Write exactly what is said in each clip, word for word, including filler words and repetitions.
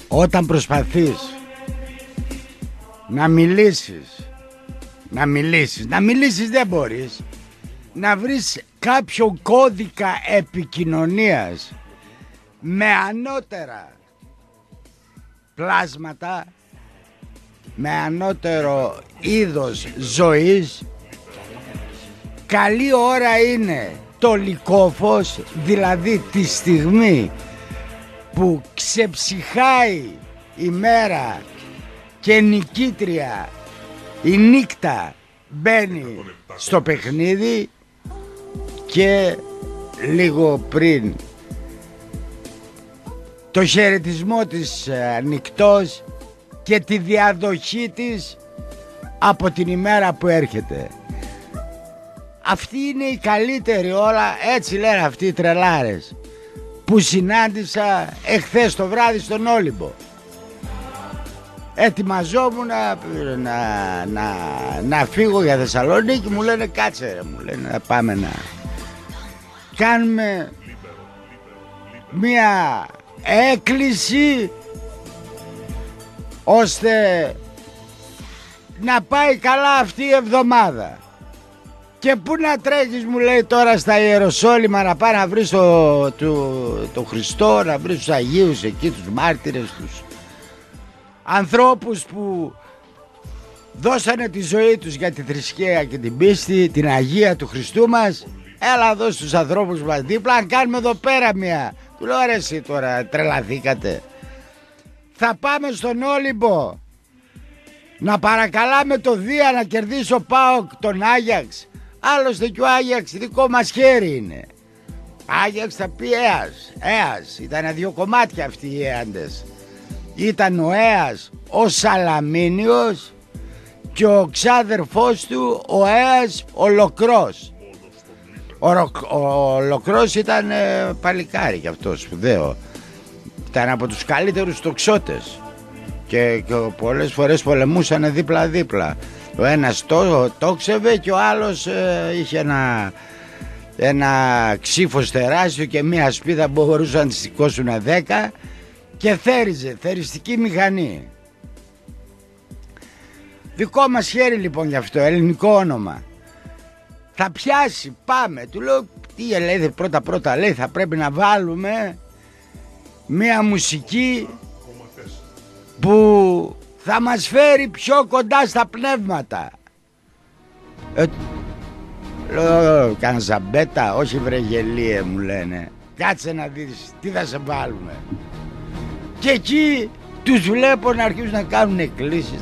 όταν προσπαθείς να μιλήσεις, να μιλήσεις, να μιλήσεις δεν μπορείς, να βρεις κάποιο κώδικα επικοινωνίας με ανώτερα πλάσματα, με ανώτερο είδος ζωής, καλή ώρα είναι το λυκόφως, δηλαδή τη στιγμή που ξεψυχάει η μέρα και νικήτρια η νύχτα μπαίνει στο παιχνίδι, και λίγο πριν το χαιρετισμό της νυχτός και τη διαδοχή της από την ημέρα που έρχεται. Αυτή είναι η καλύτερη ώρα, έτσι λένε αυτοί οι τρελάρες που συνάντησα εχθές το βράδυ στον Όλυμπο. Ετοιμαζόμουν να, να, να, να φύγω για Θεσσαλονίκη, μου λένε κάτσε ρε, μου λένε να πάμε να κάνουμε μια έκκληση ώστε να πάει καλά αυτή η εβδομάδα. Και πού να τρέχεις, μου λέει, τώρα στα Ιεροσόλυμα να πάει να βρεις το, το, το Χριστό, να βρεις τους Αγίους εκεί, τους μάρτυρες, τους ανθρώπους που δώσανε τη ζωή τους για τη θρησκεία και την πίστη, την Αγία του Χριστού μας. Έλα εδώ στους ανθρώπους μας δίπλα, αν κάνουμε εδώ πέρα μια. Του λέω ρε εσύ τώρα τρελαθήκατε. Θα πάμε στον Όλυμπο να παρακαλάμε το Δία να κερδίσει ο ΠΑΟΚ τον Άγιαξ. Άλλωστε και ο Άγιαξ δικό μας χέρι είναι. Άγιαξ θα πει Έας. Έας, ήταν δύο κομμάτια αυτοί οι Έαντες. Ήταν ο Έας ο Σαλαμίνιος και ο ξάδερφός του ο Έας ο Λοκρός. Ο, ο Λοκρός ήταν ε, παλικάρι κι αυτό, σπουδαίο. Ήταν από τους καλύτερους τοξότες και, και πολλές φορές πολεμούσαν δίπλα δίπλα. Ο ένας το, τόξευε και ο άλλος ε, είχε ένα, ένα ξύφος τεράστιο και μία σπίδα που μπορούσαν να τη σηκώσουν δέκα και θέριζε, θεριστική μηχανή. Δικό μας χέρι λοιπόν γι' αυτό, ελληνικό όνομα. Θα πιάσει, πάμε. Του λέω, τι λέει, πρώτα πρώτα λέει, θα πρέπει να βάλουμε μία μουσική που θα μας φέρει πιο κοντά στα πνεύματα. Ε, λέω, καν ζαμπέτα, όχι βρε γελίε, μου λένε. Κάτσε να δεις τι θα σε βάλουμε. Και εκεί τους βλέπω να αρχίζουν να κάνουν εκκλήσεις.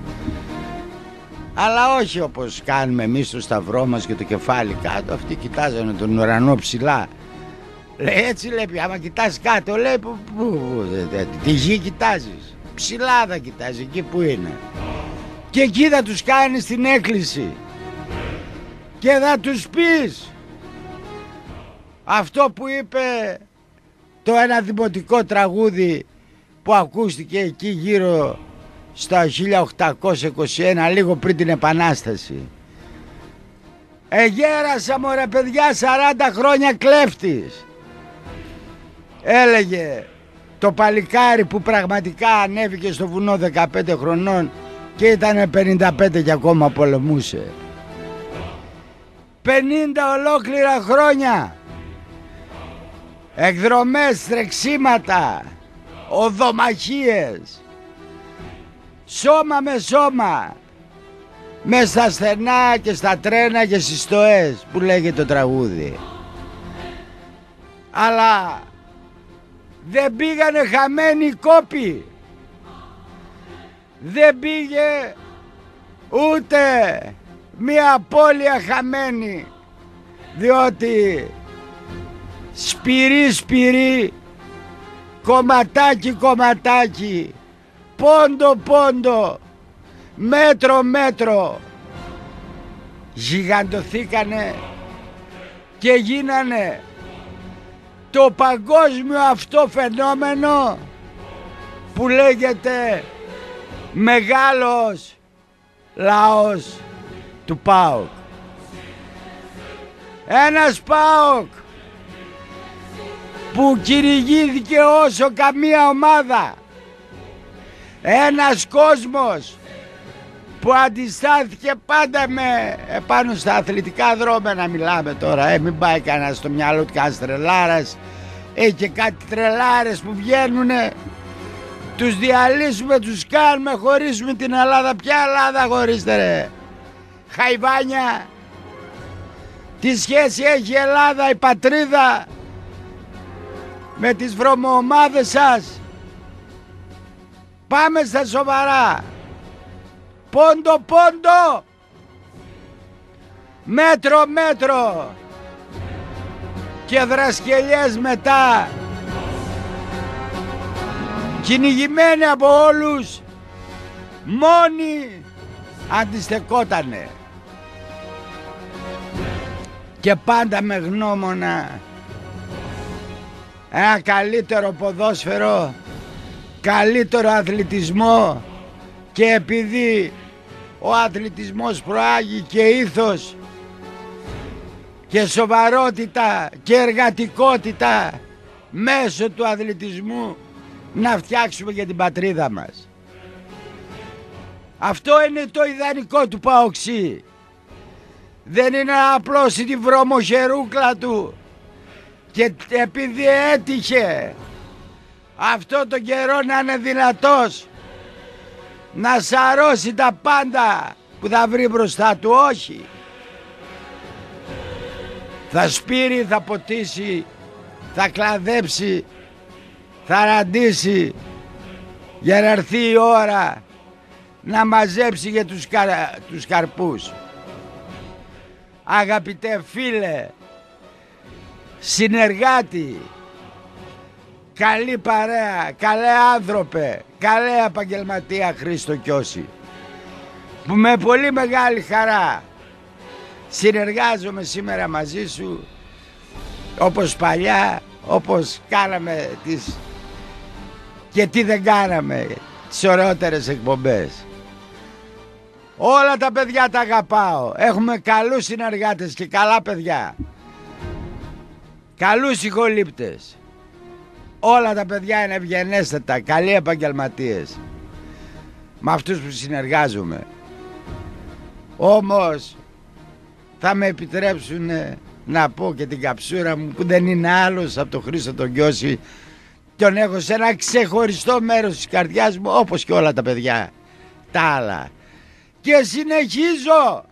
Αλλά όχι όπως κάνουμε εμείς το σταυρό μας και το κεφάλι κάτω. Αυτοί κοιτάζανε τον ουρανό ψηλά. Λέει έτσι λέει, άμα κοιτάς κάτω λέει που, που, που, τη γη κοιτάζεις. Ψηλά θα κοιτάζει εκεί που είναι. Και εκεί θα τους κάνεις την έκκληση και θα τους πεις αυτό που είπε το ένα δημοτικό τραγούδι που ακούστηκε εκεί γύρω στα χίλια οκτακόσια είκοσι ένα, λίγο πριν την Επανάσταση. Εγέρασα μωρέ παιδιά σαράντα χρόνια κλέφτης, έλεγε το παλικάρι που πραγματικά ανέβηκε στο βουνό δεκαπέντε χρονών και ήταν πενήντα πέντε και ακόμα πολεμούσε. πενήντα ολόκληρα χρόνια εκδρομές, τρεξίματα, οδομαχίες, σώμα με σώμα, μες στα στενά και στα τρένα και στις στοές που λέγεται το τραγούδι. Αλλά δεν πήγανε χαμένοι οι κόποι. Δεν πήγε ούτε μία απώλεια χαμένη, διότι σπυρί σπυρί, κομματάκι κομματάκι, πόντο πόντο, μέτρο μέτρο γιγαντωθήκανε και γίνανε το παγκόσμιο αυτό φαινόμενο που λέγεται μεγάλος λαός του ΠΑΟΚ. Ένας ΠΑΟΚ που κηρυγήθηκε όσο καμία ομάδα Ένας κόσμος που αντιστάθηκε πάντα με επάνω στα αθλητικά δρόμενα μιλάμε τώρα, ε, μην πάει κανένα στο μυαλό του κανένας τρελάρας. Έχει και κάτι τρελάρες που βγαίνουνε, τους διαλύσουμε, τους κάνουμε, χωρίσουμε την Ελλάδα. Ποια Ελλάδα χωρίστε ρε χαϊβάνια? Τι σχέση έχει η Ελλάδα, η πατρίδα, με τις βρωμοομάδες σας? Πάμε στα σοβαρά. Πόντο πόντο, μέτρο μέτρο και δρασκελιές μετά, κυνηγημένοι από όλους, μόνοι αντιστεκότανε και πάντα με γνώμονα ένα καλύτερο ποδόσφαιρο, καλύτερο αθλητισμό, και επειδή ο αθλητισμός προάγει και ήθος και σοβαρότητα και εργατικότητα μέσω του αθλητισμού, να φτιάξουμε για την πατρίδα μας. Αυτό είναι το ιδανικό του Παοξή. Δεν είναι απλώς τη βρωμοχερούκλα του, και επειδή έτυχε αυτό το καιρό να είναι δυνατός να σαρώσει τα πάντα που θα βρει μπροστά του, όχι. Θα σπείρει, θα ποτίσει, θα κλαδέψει, θα ραντίσει για να έρθει η ώρα να μαζέψει για τους, καρ... τους καρπούς. Αγαπητέ φίλε, συνεργάτη, καλή παρέα, καλέ άνθρωπε, καλέ επαγγελματία Χρήστο Κιώση, που με πολύ μεγάλη χαρά συνεργάζομαι σήμερα μαζί σου, όπως παλιά, όπως κάναμε τις και τι δεν κάναμε, τις ωραιότερες εκπομπές. Όλα τα παιδιά τα αγαπάω. Έχουμε καλούς συνεργάτες και καλά παιδιά, καλούς ηχολήπτες. Όλα τα παιδιά είναι ευγενέστατα, καλοί επαγγελματίες με αυτούς που συνεργάζομαι. Όμως θα με επιτρέψουν να πω και την καψούρα μου, που δεν είναι άλλος από τον Χρήστο τον Κιώση. Τον έχω σε ένα ξεχωριστό μέρος της καρδιάς μου, όπως και όλα τα παιδιά τα άλλα. Και συνεχίζω.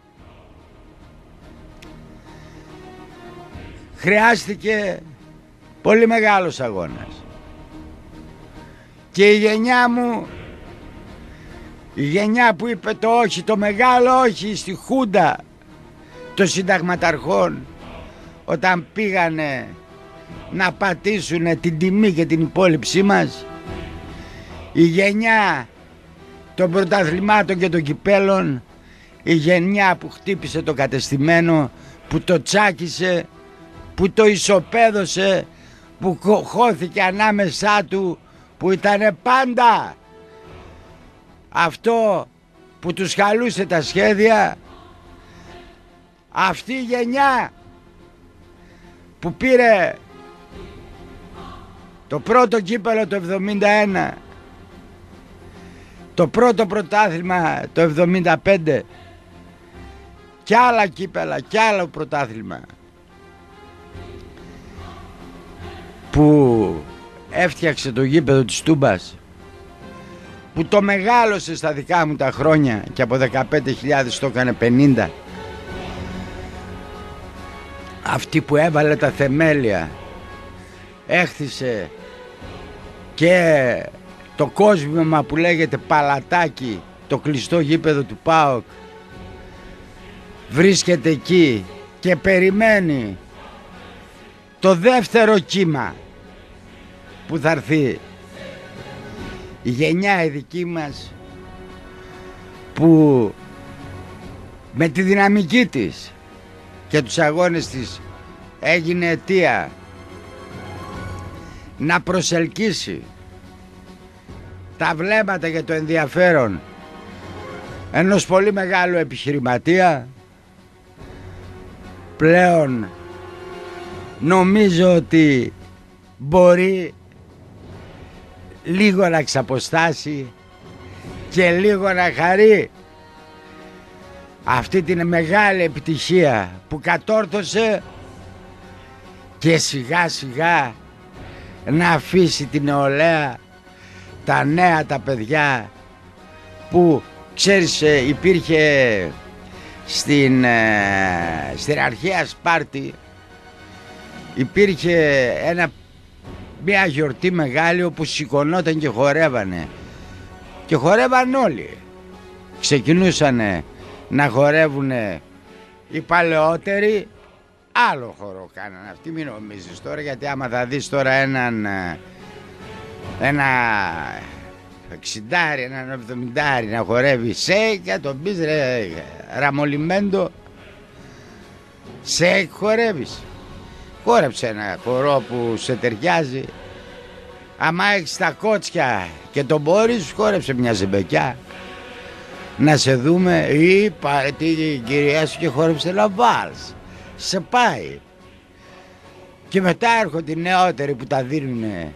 Χρειάστηκε πολύ μεγάλος αγώνας. Και η γενιά μου, η γενιά που είπε το όχι, το μεγάλο όχι στη Χούντα των συνταγματαρχών, όταν πήγανε να πατήσουν την τιμή και την υπόλοιψή μας, η γενιά των πρωταθλημάτων και των κυπέλων, η γενιά που χτύπησε το κατεστημένο, που το τσάκισε, που το ισοπαίδωσε, που χώθηκε ανάμεσά του, που ήτανε πάντα αυτό που τους χαλούσε τα σχέδια. Αυτή η γενιά που πήρε το πρώτο κύπελο το εβδομήντα ένα, το πρώτο πρωτάθλημα το εβδομήντα πέντε και άλλα κύπελα και άλλο πρωτάθλημα, που έφτιαξε το γήπεδο της Τούμπας, που το μεγάλωσε στα δικά μου τα χρόνια και από δεκαπέντε χιλιάδες το έκανε πενήντα. Αυτή που έβαλε τα θεμέλια, έχθισε και το κόσμημα που λέγεται Παλατάκι, το κλειστό γήπεδο του ΠΑΟΚ, βρίσκεται εκεί και περιμένει το δεύτερο κύμα που θα έρθει. Η γενιά η δική μας, που με τη δυναμική της και τους αγώνες της έγινε αιτία να προσελκύσει τα βλέμματα και το ενδιαφέρον ενός πολύ μεγάλου επιχειρηματία. Πλέον νομίζω ότι μπορεί λίγο να ξαποστάσει και λίγο να χαρεί αυτή την μεγάλη επιτυχία που κατόρθωσε και σιγά σιγά να αφήσει την νεολαία, τα νέα τα παιδιά που ξέρεις υπήρχε στην, στην αρχαία Σπάρτη, υπήρχε ένα, μια γιορτή μεγάλη όπου σηκωνόταν και χορεύανε και χορεύαν όλοι. Ξεκινούσανε να χορεύουνε οι παλαιότεροι, άλλο χορό κάνανε αυτοί, μην νομίζεις τώρα, γιατί άμα θα δεις τώρα έναν ένα εξιντάρι, έναν εβδομηντάρι να χορεύει σέικ, θα τον πεις ρε Ραμολιμέντο, σέικ χορεύεις? Χόρεψε ένα χορό που σε ταιριάζει. Άμα έχεις τα κότσια και τον μπορείς, χόρεψε μια ζεμπεκιά να σε δούμε, ή πάρε την κυρία σου και χόρεψε ένα βάλς, σε πάει. Και μετά έρχονται οι νεότεροι που τα δίνουνε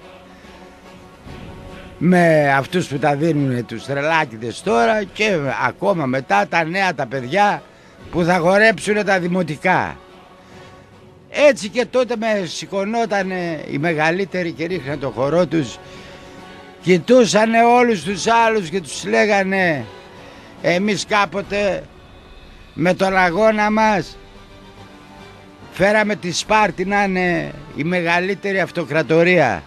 με αυτούς που τα δίνουνε τους τρελάκιδες τώρα, και ακόμα μετά τα νέα τα παιδιά που θα χορέψουν τα δημοτικά. Έτσι και τότε με σηκωνότανε οι μεγαλύτεροι και ρίχναν το χορό τους, κοιτούσανε όλους τους άλλους και τους λέγανε εμείς κάποτε με τον αγώνα μας φέραμε τη Σπάρτη να είναι η μεγαλύτερη αυτοκρατορία,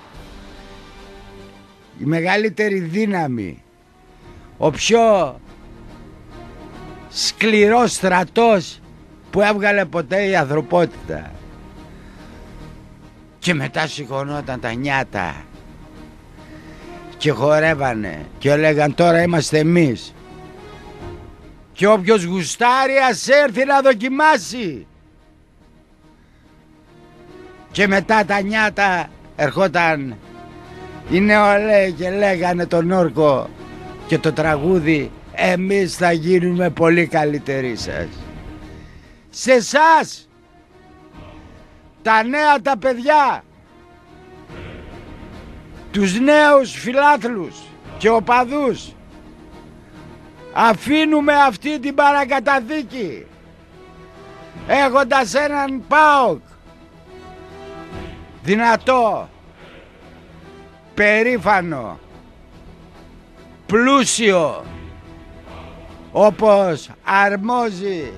η μεγαλύτερη δύναμη, ο πιο σκληρός στρατός που έβγαλε ποτέ η ανθρωπότητα. Και μετά σηκωνόταν τα νιάτα και χορεύανε και λέγαν τώρα είμαστε εμείς, και όποιος γουστάρει ας έρθει να δοκιμάσει. Και μετά τα νιάτα ερχόταν οι νεολαίοι και λέγανε τον όρκο και το τραγούδι εμείς θα γίνουμε πολύ καλύτεροι σας. Σε εσάς τα νέα τα παιδιά, τους νέους φιλάθλους και οπαδούς, αφήνουμε αυτή την παρακαταθήκη έχοντας έναν ΠΑΟΚ δυνατό, περήφανο, πλούσιο, όπως αρμόζει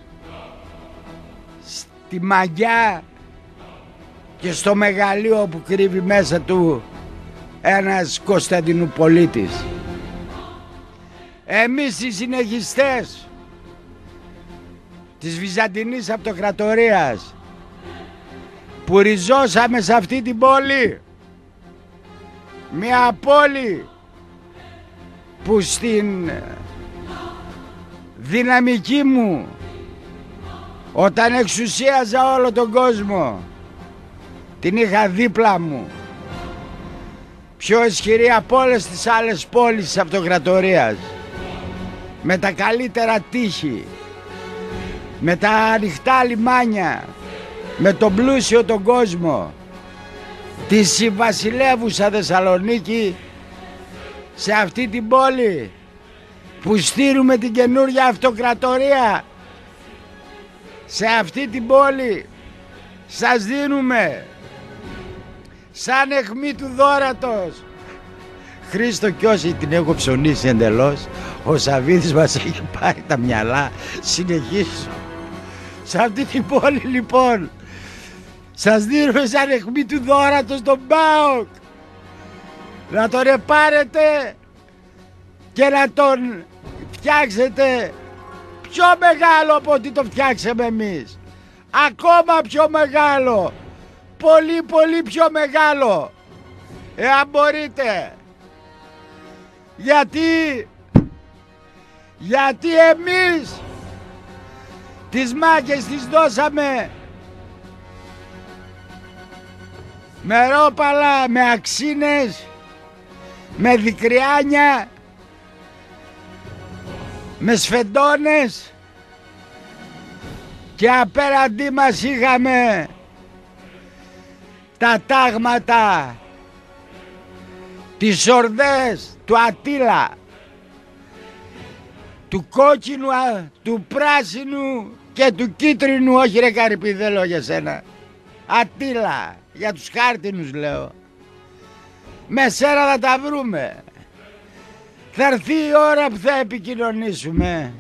στη μαγιά και στο μεγαλείο που κρύβει μέσα του ένας Κωνσταντινουπολίτης. Εμείς οι συνεχιστές της Βυζαντινής Αυτοκρατορίας που ριζώσαμε σε αυτή την πόλη, μια πόλη που στην δυναμική μου όταν εξουσίαζα όλο τον κόσμο την είχα δίπλα μου, πιο ισχυρή από όλες τις άλλες πόλεις της Αυτοκρατορίας, με τα καλύτερα τείχη, με τα ανοιχτά λιμάνια, με τον πλούσιο τον κόσμο, τη συμβασιλεύουσα Θεσσαλονίκη. Σε αυτή την πόλη που στείλουμε την καινούργια αυτοκρατορία, σε αυτή την πόλη σας δίνουμε σαν αιχμή του δώρατος. Χρήστο, κι όσοι την έχω ψωνίσει εντελώς, ο Σαββίδης μας έχει πάρει τα μυαλά. Συνεχίζω. Σε αυτή την πόλη λοιπόν σας δίνουμε σαν αιχμή του δώρατος τον ΠΑΟΚ, να τον επάρετε και να τον φτιάξετε πιο μεγάλο από ό,τι το φτιάξαμε εμείς. Ακόμα πιο μεγάλο, πολύ πολύ πιο μεγάλο, εάν μπορείτε. Γιατί, γιατί εμείς τις μάχες τις δώσαμε με ρόπαλα, με αξίνες, με δικριάνια, με σφεντώνες, και απέναντί μας είχαμε τα τάγματα, τις ορδές του Ατήλα, του κόκκινου, του πράσινου και του κίτρινου. Όχι ρε Καρυπή, δεν λέω για σένα. Ατήλα, για τους χάρτινους λέω. Με σένα θα τα βρούμε. Θα έρθει η ώρα που θα επικοινωνήσουμε.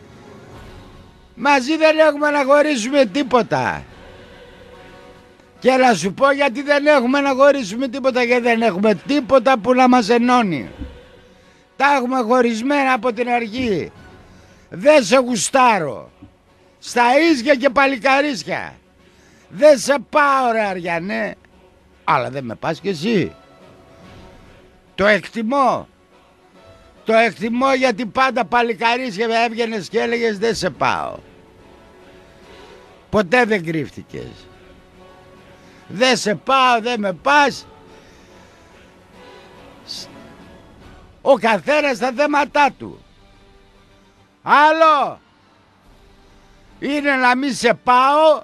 Μαζί δεν έχουμε να χωρίσουμε τίποτα. Και να σου πω γιατί δεν έχουμε να χωρίσουμε τίποτα. Γιατί δεν έχουμε τίποτα που να μας ενώνει. Τα έχουμε χωρισμένα από την αρχή. Δεν σε γουστάρω. Στα ίσια και παλικαρίσια. Δεν σε πάω ρε Αριανέ. Αλλά δεν με πας κι εσύ. Το εκτιμώ. Το εκτιμώ γιατί πάντα παλικαρίσια έβγαινες και έλεγες δεν σε πάω. Ποτέ δεν κρύφτηκες. Δεν σε πάω, δεν με πας. Ο καθένας στα θέματά του. Άλλο είναι να μην σε πάω.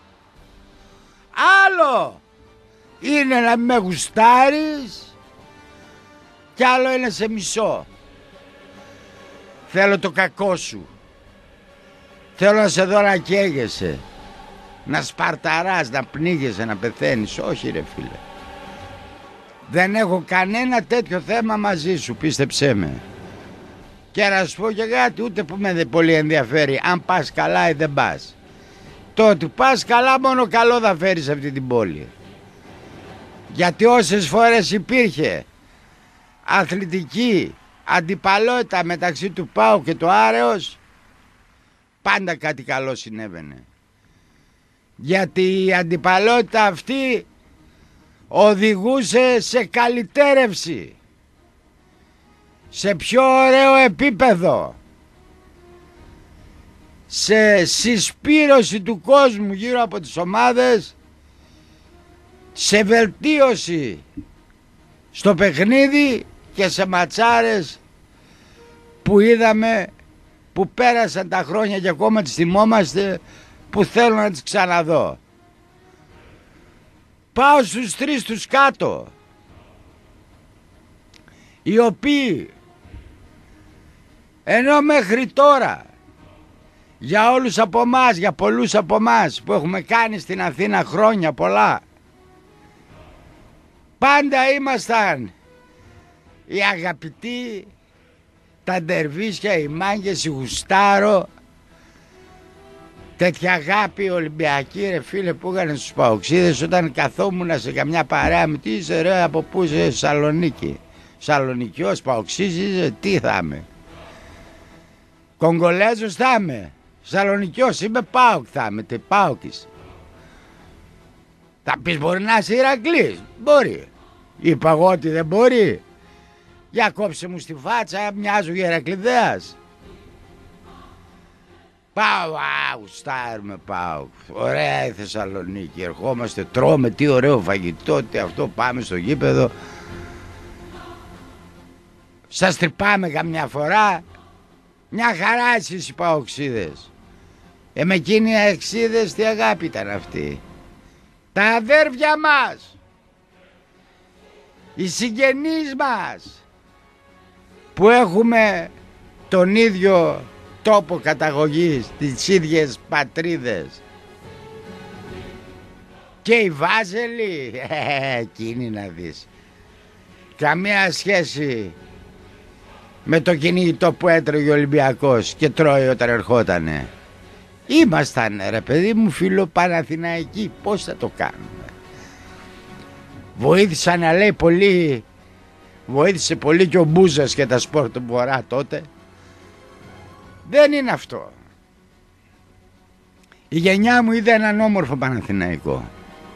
Άλλο είναι να μην με γουστάρεις. Κι άλλο είναι σε μισό. Θέλω το κακό σου. Θέλω να σε δω να καίγεσαι. Να σπαρταράς, να πνίγεσαι, να πεθαίνεις. Όχι ρε φίλε. Δεν έχω κανένα τέτοιο θέμα μαζί σου, πίστεψέ με. Και να σου πω και κάτι, ούτε που με δεν πολύ ενδιαφέρει αν πας καλά ή δεν πας. Το ότι πας καλά μόνο καλό θα φέρεις αυτή την πόλη. Γιατί όσες φορές υπήρχε αθλητική αντιπαλότητα μεταξύ του ΠΑΟ και του Άρεος, πάντα κάτι καλό συνέβαινε. Γιατί η αντιπαλότητα αυτή οδηγούσε σε καλυτέρευση, σε πιο ωραίο επίπεδο, σε συσπήρωση του κόσμου γύρω από τις ομάδες, σε βελτίωση στο παιχνίδι και σε ματσάρες που είδαμε, που πέρασαν τα χρόνια και ακόμα τις θυμόμαστε, που θέλω να τις ξαναδώ. Πάω στους τρεις τους κάτω, οι οποίοι ενώ μέχρι τώρα για όλους από εμάς, για πολλούς από εμάς που έχουμε κάνει στην Αθήνα χρόνια πολλά, πάντα ήμασταν οι αγαπητοί, τα ντερβίσια, οι μάγκες, οι γουστάρο. Τέτοια αγάπη Ολυμπιακή ρε φίλε που είχαν στους παοξίδες όταν καθόμουν σε καμιά παρέα μου. Τι είσαι ρε, από πού είσαι? Σαλονίκη. Σαλονικιός, παοξής είσαι? Τι θα είμαι? Κογκολέζος θα είμαι? Σαλονικιός είμαι? ΠΑΟΚ θα είμαι? Τι ΠΑΟΚης? Θα πεις μπορεί να είσαι Ηρακλής? Μπορεί. Είπα εγώ ότι δεν μπορεί? Για κόψε μου στη φάτσα, μοιάζω για Ηρακλειδέας. Πάω, γουστάρουμε, πάω. Ωραία η Θεσσαλονίκη, ερχόμαστε, τρώμε, τι ωραίο φαγητό, τι αυτό, πάμε στο γήπεδο. Σας τρυπάμε καμιά φορά. Μια χαρά εσείς οι παοξίδες. Ε, με εκείνοι οι αξίδες τι αγάπη ήταν αυτή. Τα αδέρφια μας, οι συγγενείς μας, που έχουμε τον ίδιο τόπο καταγωγής, τις ίδιες πατρίδες. Και οι Βάζελοι, ε, εκείνοι να δεις. Καμία σχέση με το κυνηγητό που έτρωγε ο Ολυμπιακός και τρώει όταν ερχότανε. Ήμασταν ρε παιδί μου φιλοπαναθηναϊκοί, πώς θα το κάνουμε? Βοήθησαν να λέει πολύ, βοήθησε πολύ και ο Μπούζας και τα σπορ του Βορρά τότε. Δεν είναι αυτό. Η γενιά μου είδε έναν όμορφο Παναθηναϊκό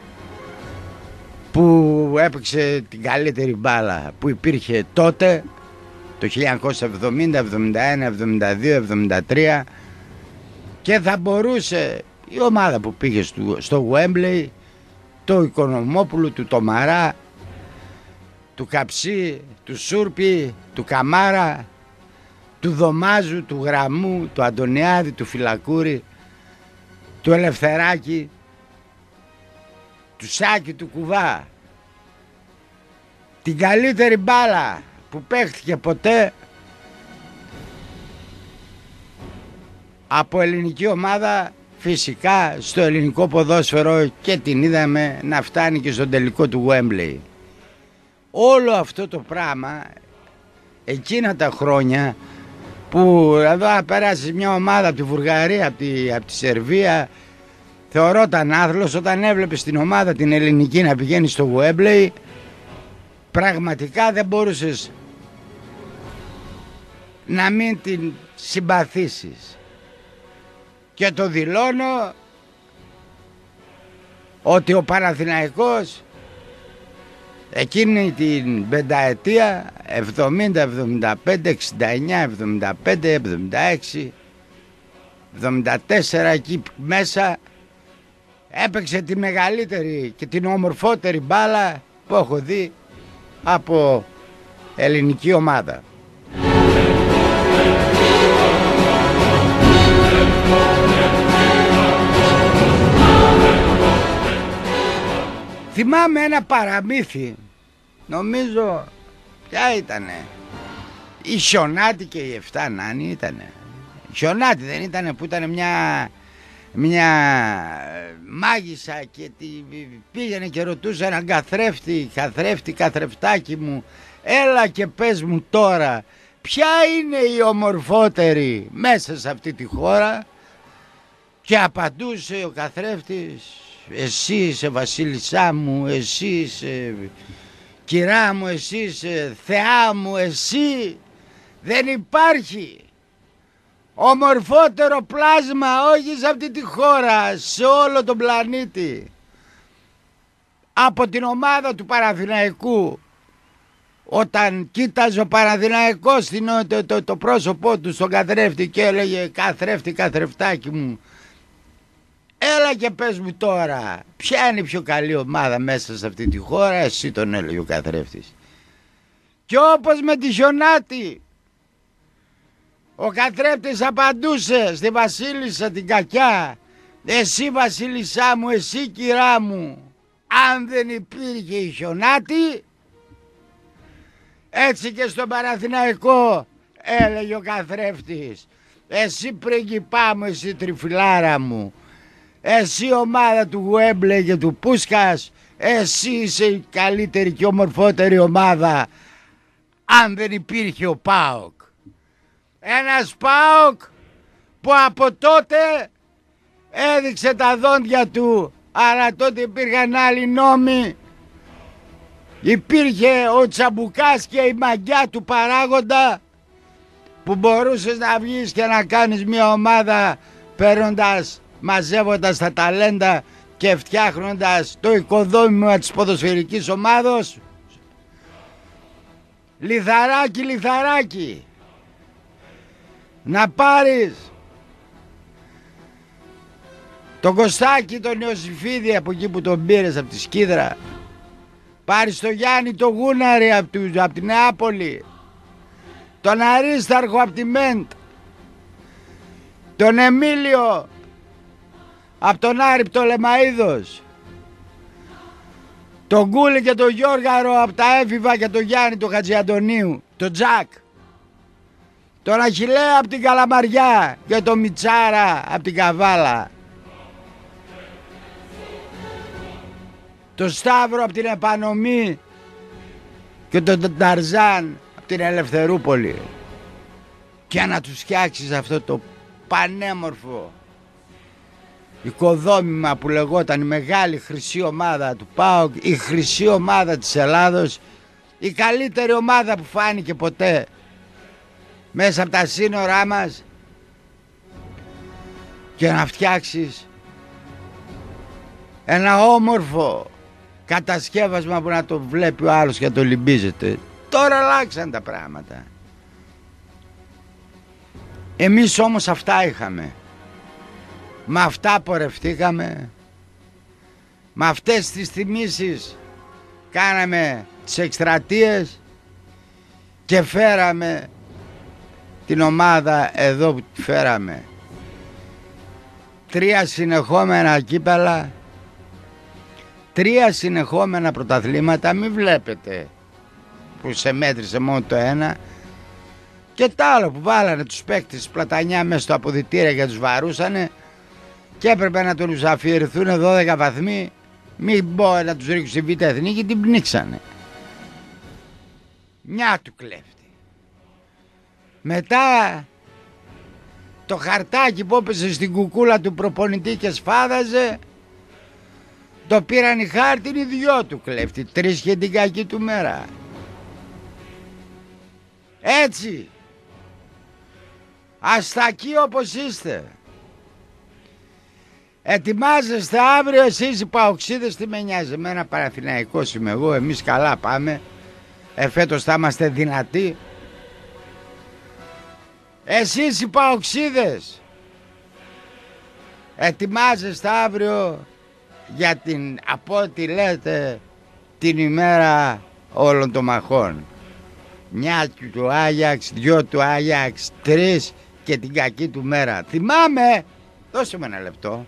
που έπαιξε την καλύτερη μπάλα που υπήρχε τότε, το χίλια εννιακόσια εβδομήντα, εβδομήντα ένα, εβδομήντα δύο, εβδομήντα τρία, και θα μπορούσε η ομάδα που πήγε στο, στο Γουέμπλεϊ, το Οικονομόπουλου, του Τομαρά, του Καψί, του Σούρπη, του Καμάρα, του Δωμάζου, του Γραμμού, του Αντωνιάδη, του Φυλακούρη, του Ελευθεράκη, του Σάκη, του Κουβά, την καλύτερη μπάλα που παίχτηκε ποτέ, Από ελληνική ομάδα φυσικά στο ελληνικό ποδόσφαιρο και την είδαμε να φτάνει και στον τελικό του Wembley. Όλο αυτό το πράγμα εκείνα τα χρόνια που εδώ πέρασε μια ομάδα από τη Βουλγαρία, από τη, από τη Σερβία, θεωρόταν άθλος. Όταν έβλεπες την ομάδα την ελληνική να πηγαίνει στο Wembley, πραγματικά δεν μπορούσες να μην την συμπαθήσεις. Και το δηλώνω ότι ο Παναθηναϊκός εκείνη την πενταετία εβδομήντα, εβδομήντα πέντε, εξήντα εννιά, εβδομήντα πέντε, εβδομήντα έξι, εβδομήντα τέσσερα εκεί μέσα έπαιξε τη μεγαλύτερη και την ομορφότερη μπάλα που έχω δει από ελληνική ομάδα. Θυμάμαι ένα παραμύθι, νομίζω, ποια ήτανε, η Σιωνάτη και οι εφτά νάνοι ήτανε. Η Σιωνάτη δεν ήτανε που ήταν μια, μια μάγισσα και τη, πήγαινε και ρωτούσε έναν καθρέφτη, καθρέφτη, καθρεφτάκι μου, έλα και πες μου τώρα, ποια είναι η ομορφότερη μέσα σε αυτή τη χώρα? Και απαντούσε ο καθρέφτης, εσύ είσαι βασίλισσά μου, εσύ είσαι κυρά μου, εσύ είσαι θεά μου, εσύ. Δεν υπάρχει ομορφότερο πλάσμα, όχι σε αυτή τη χώρα, σε όλο τον πλανήτη, από την ομάδα του Παναθηναϊκού. Όταν κοίταζε ο Παναθηναϊκός το, το, το πρόσωπό του στον καθρέφτη και έλεγε καθρέφτη, καθρεφτάκι μου, έλα και πες μου τώρα, ποια είναι η πιο καλή ομάδα μέσα σε αυτή τη χώρα? Εσύ, τον έλεγε ο καθρέφτης. Και όπως με τη Σιωνάτη, ο καθρέφτης απαντούσε στη βασίλισσα την κακιά, εσύ βασίλισσά μου, εσύ κυρά μου. Αν δεν υπήρχε η Σιωνάτη, έτσι και στον Παναθηναϊκό έλεγε ο καθρέφτης, εσύ πρίγκιπά μου, εσύ τριφυλάρα μου, εσύ ομάδα του Wembley και του Πούσκας, εσύ είσαι η καλύτερη και ομορφότερη ομάδα. Αν δεν υπήρχε ο ΠΑΟΚ, ένας ΠΑΟΚ που από τότε έδειξε τα δόντια του, αλλά τότε υπήρχαν άλλοι νόμοι, υπήρχε ο Τσαμπουκάς και η μαγιά του παράγοντα, που μπορούσες να βγεις και να κάνεις μια ομάδα παίρνοντας, μαζεύοντας τα ταλέντα και φτιάχνοντας το οικοδόμημα της ποδοσφαιρικής ομάδος. Λιθαράκι, λιθαράκι, να πάρεις τον Κωστάκη τον Ιωσήφιδη από εκεί που τον πήρες από τη Σκίδρα, πάρεις τον Γιάννη τον Γούναρη από, από τη Νεάπολη, τον Αρίσταρχο από τη Μέντ, τον Εμίλιο από τον Άρη Πτολεμαΐδος, τον Γκούλη και τον Γιώργαρο από τα Έφηβα και τον Γιάννη τον Χατζιαντονίου, τον Τζακ, τον Αχιλλέα από την Καλαμαριά και τον Μιτσάρα από την Καβάλα, τον Σταύρο από την Επανομή και τον Ταρζάν από την Ελευθερούπολη, και να τους φτιάξεις αυτό το πανέμορφο οικοδόμημα που λεγόταν η μεγάλη χρυσή ομάδα του ΠΑΟΚ, η χρυσή ομάδα της Ελλάδος, η καλύτερη ομάδα που φάνηκε ποτέ μέσα από τα σύνορά μας, και να φτιάξεις ένα όμορφο κατασκεύασμα που να το βλέπει ο άλλος και να το λυμπίζεται. Τώρα αλλάξαν τα πράγματα. Εμείς όμως αυτά είχαμε. Με αυτά πορευτήκαμε, με αυτές τις θυμίσεις κάναμε τις εκστρατείες και φέραμε την ομάδα εδώ που τη φέραμε. Τρία συνεχόμενα κύπελα, τρία συνεχόμενα πρωταθλήματα, μην βλέπετε που σε μέτρησε μόνο το ένα. Και τ' άλλο που βάλανε τους παίκτες Πλατανιά μέσα στο αποδυτήρια και τους βαρούσανε και έπρεπε να τους αφιερθούν δώδεκα βαθμοί, μην πω να τους ρίξουν στη Β' Εθνική, την πνίξανε. Μια του κλέφτη. Μετά το χαρτάκι που έπεσε στην κουκούλα του προπονητή και σφάδαζε, το πήραν οι χάρτινοι δυο του κλέφτη, τρεις και την κακή του μέρα. Έτσι, αστακοί όπως είστε. Ετοιμάζεστε αύριο εσείς οι παοξίδες, τι με νοιάζει, εμένα Παναθηναϊκός είμαι εγώ, εμείς καλά πάμε. Εφέτος θα είμαστε δυνατοί. Εσείς οι παοξίδες ετοιμάζεστε αύριο για την, από ό,τι λέτε, την ημέρα όλων των μαχών. Μια του Άγιαξ, δυο του Άγιαξ, τρεις και την κακή του μέρα. Θυμάμαι, δώσε με ένα λεπτό.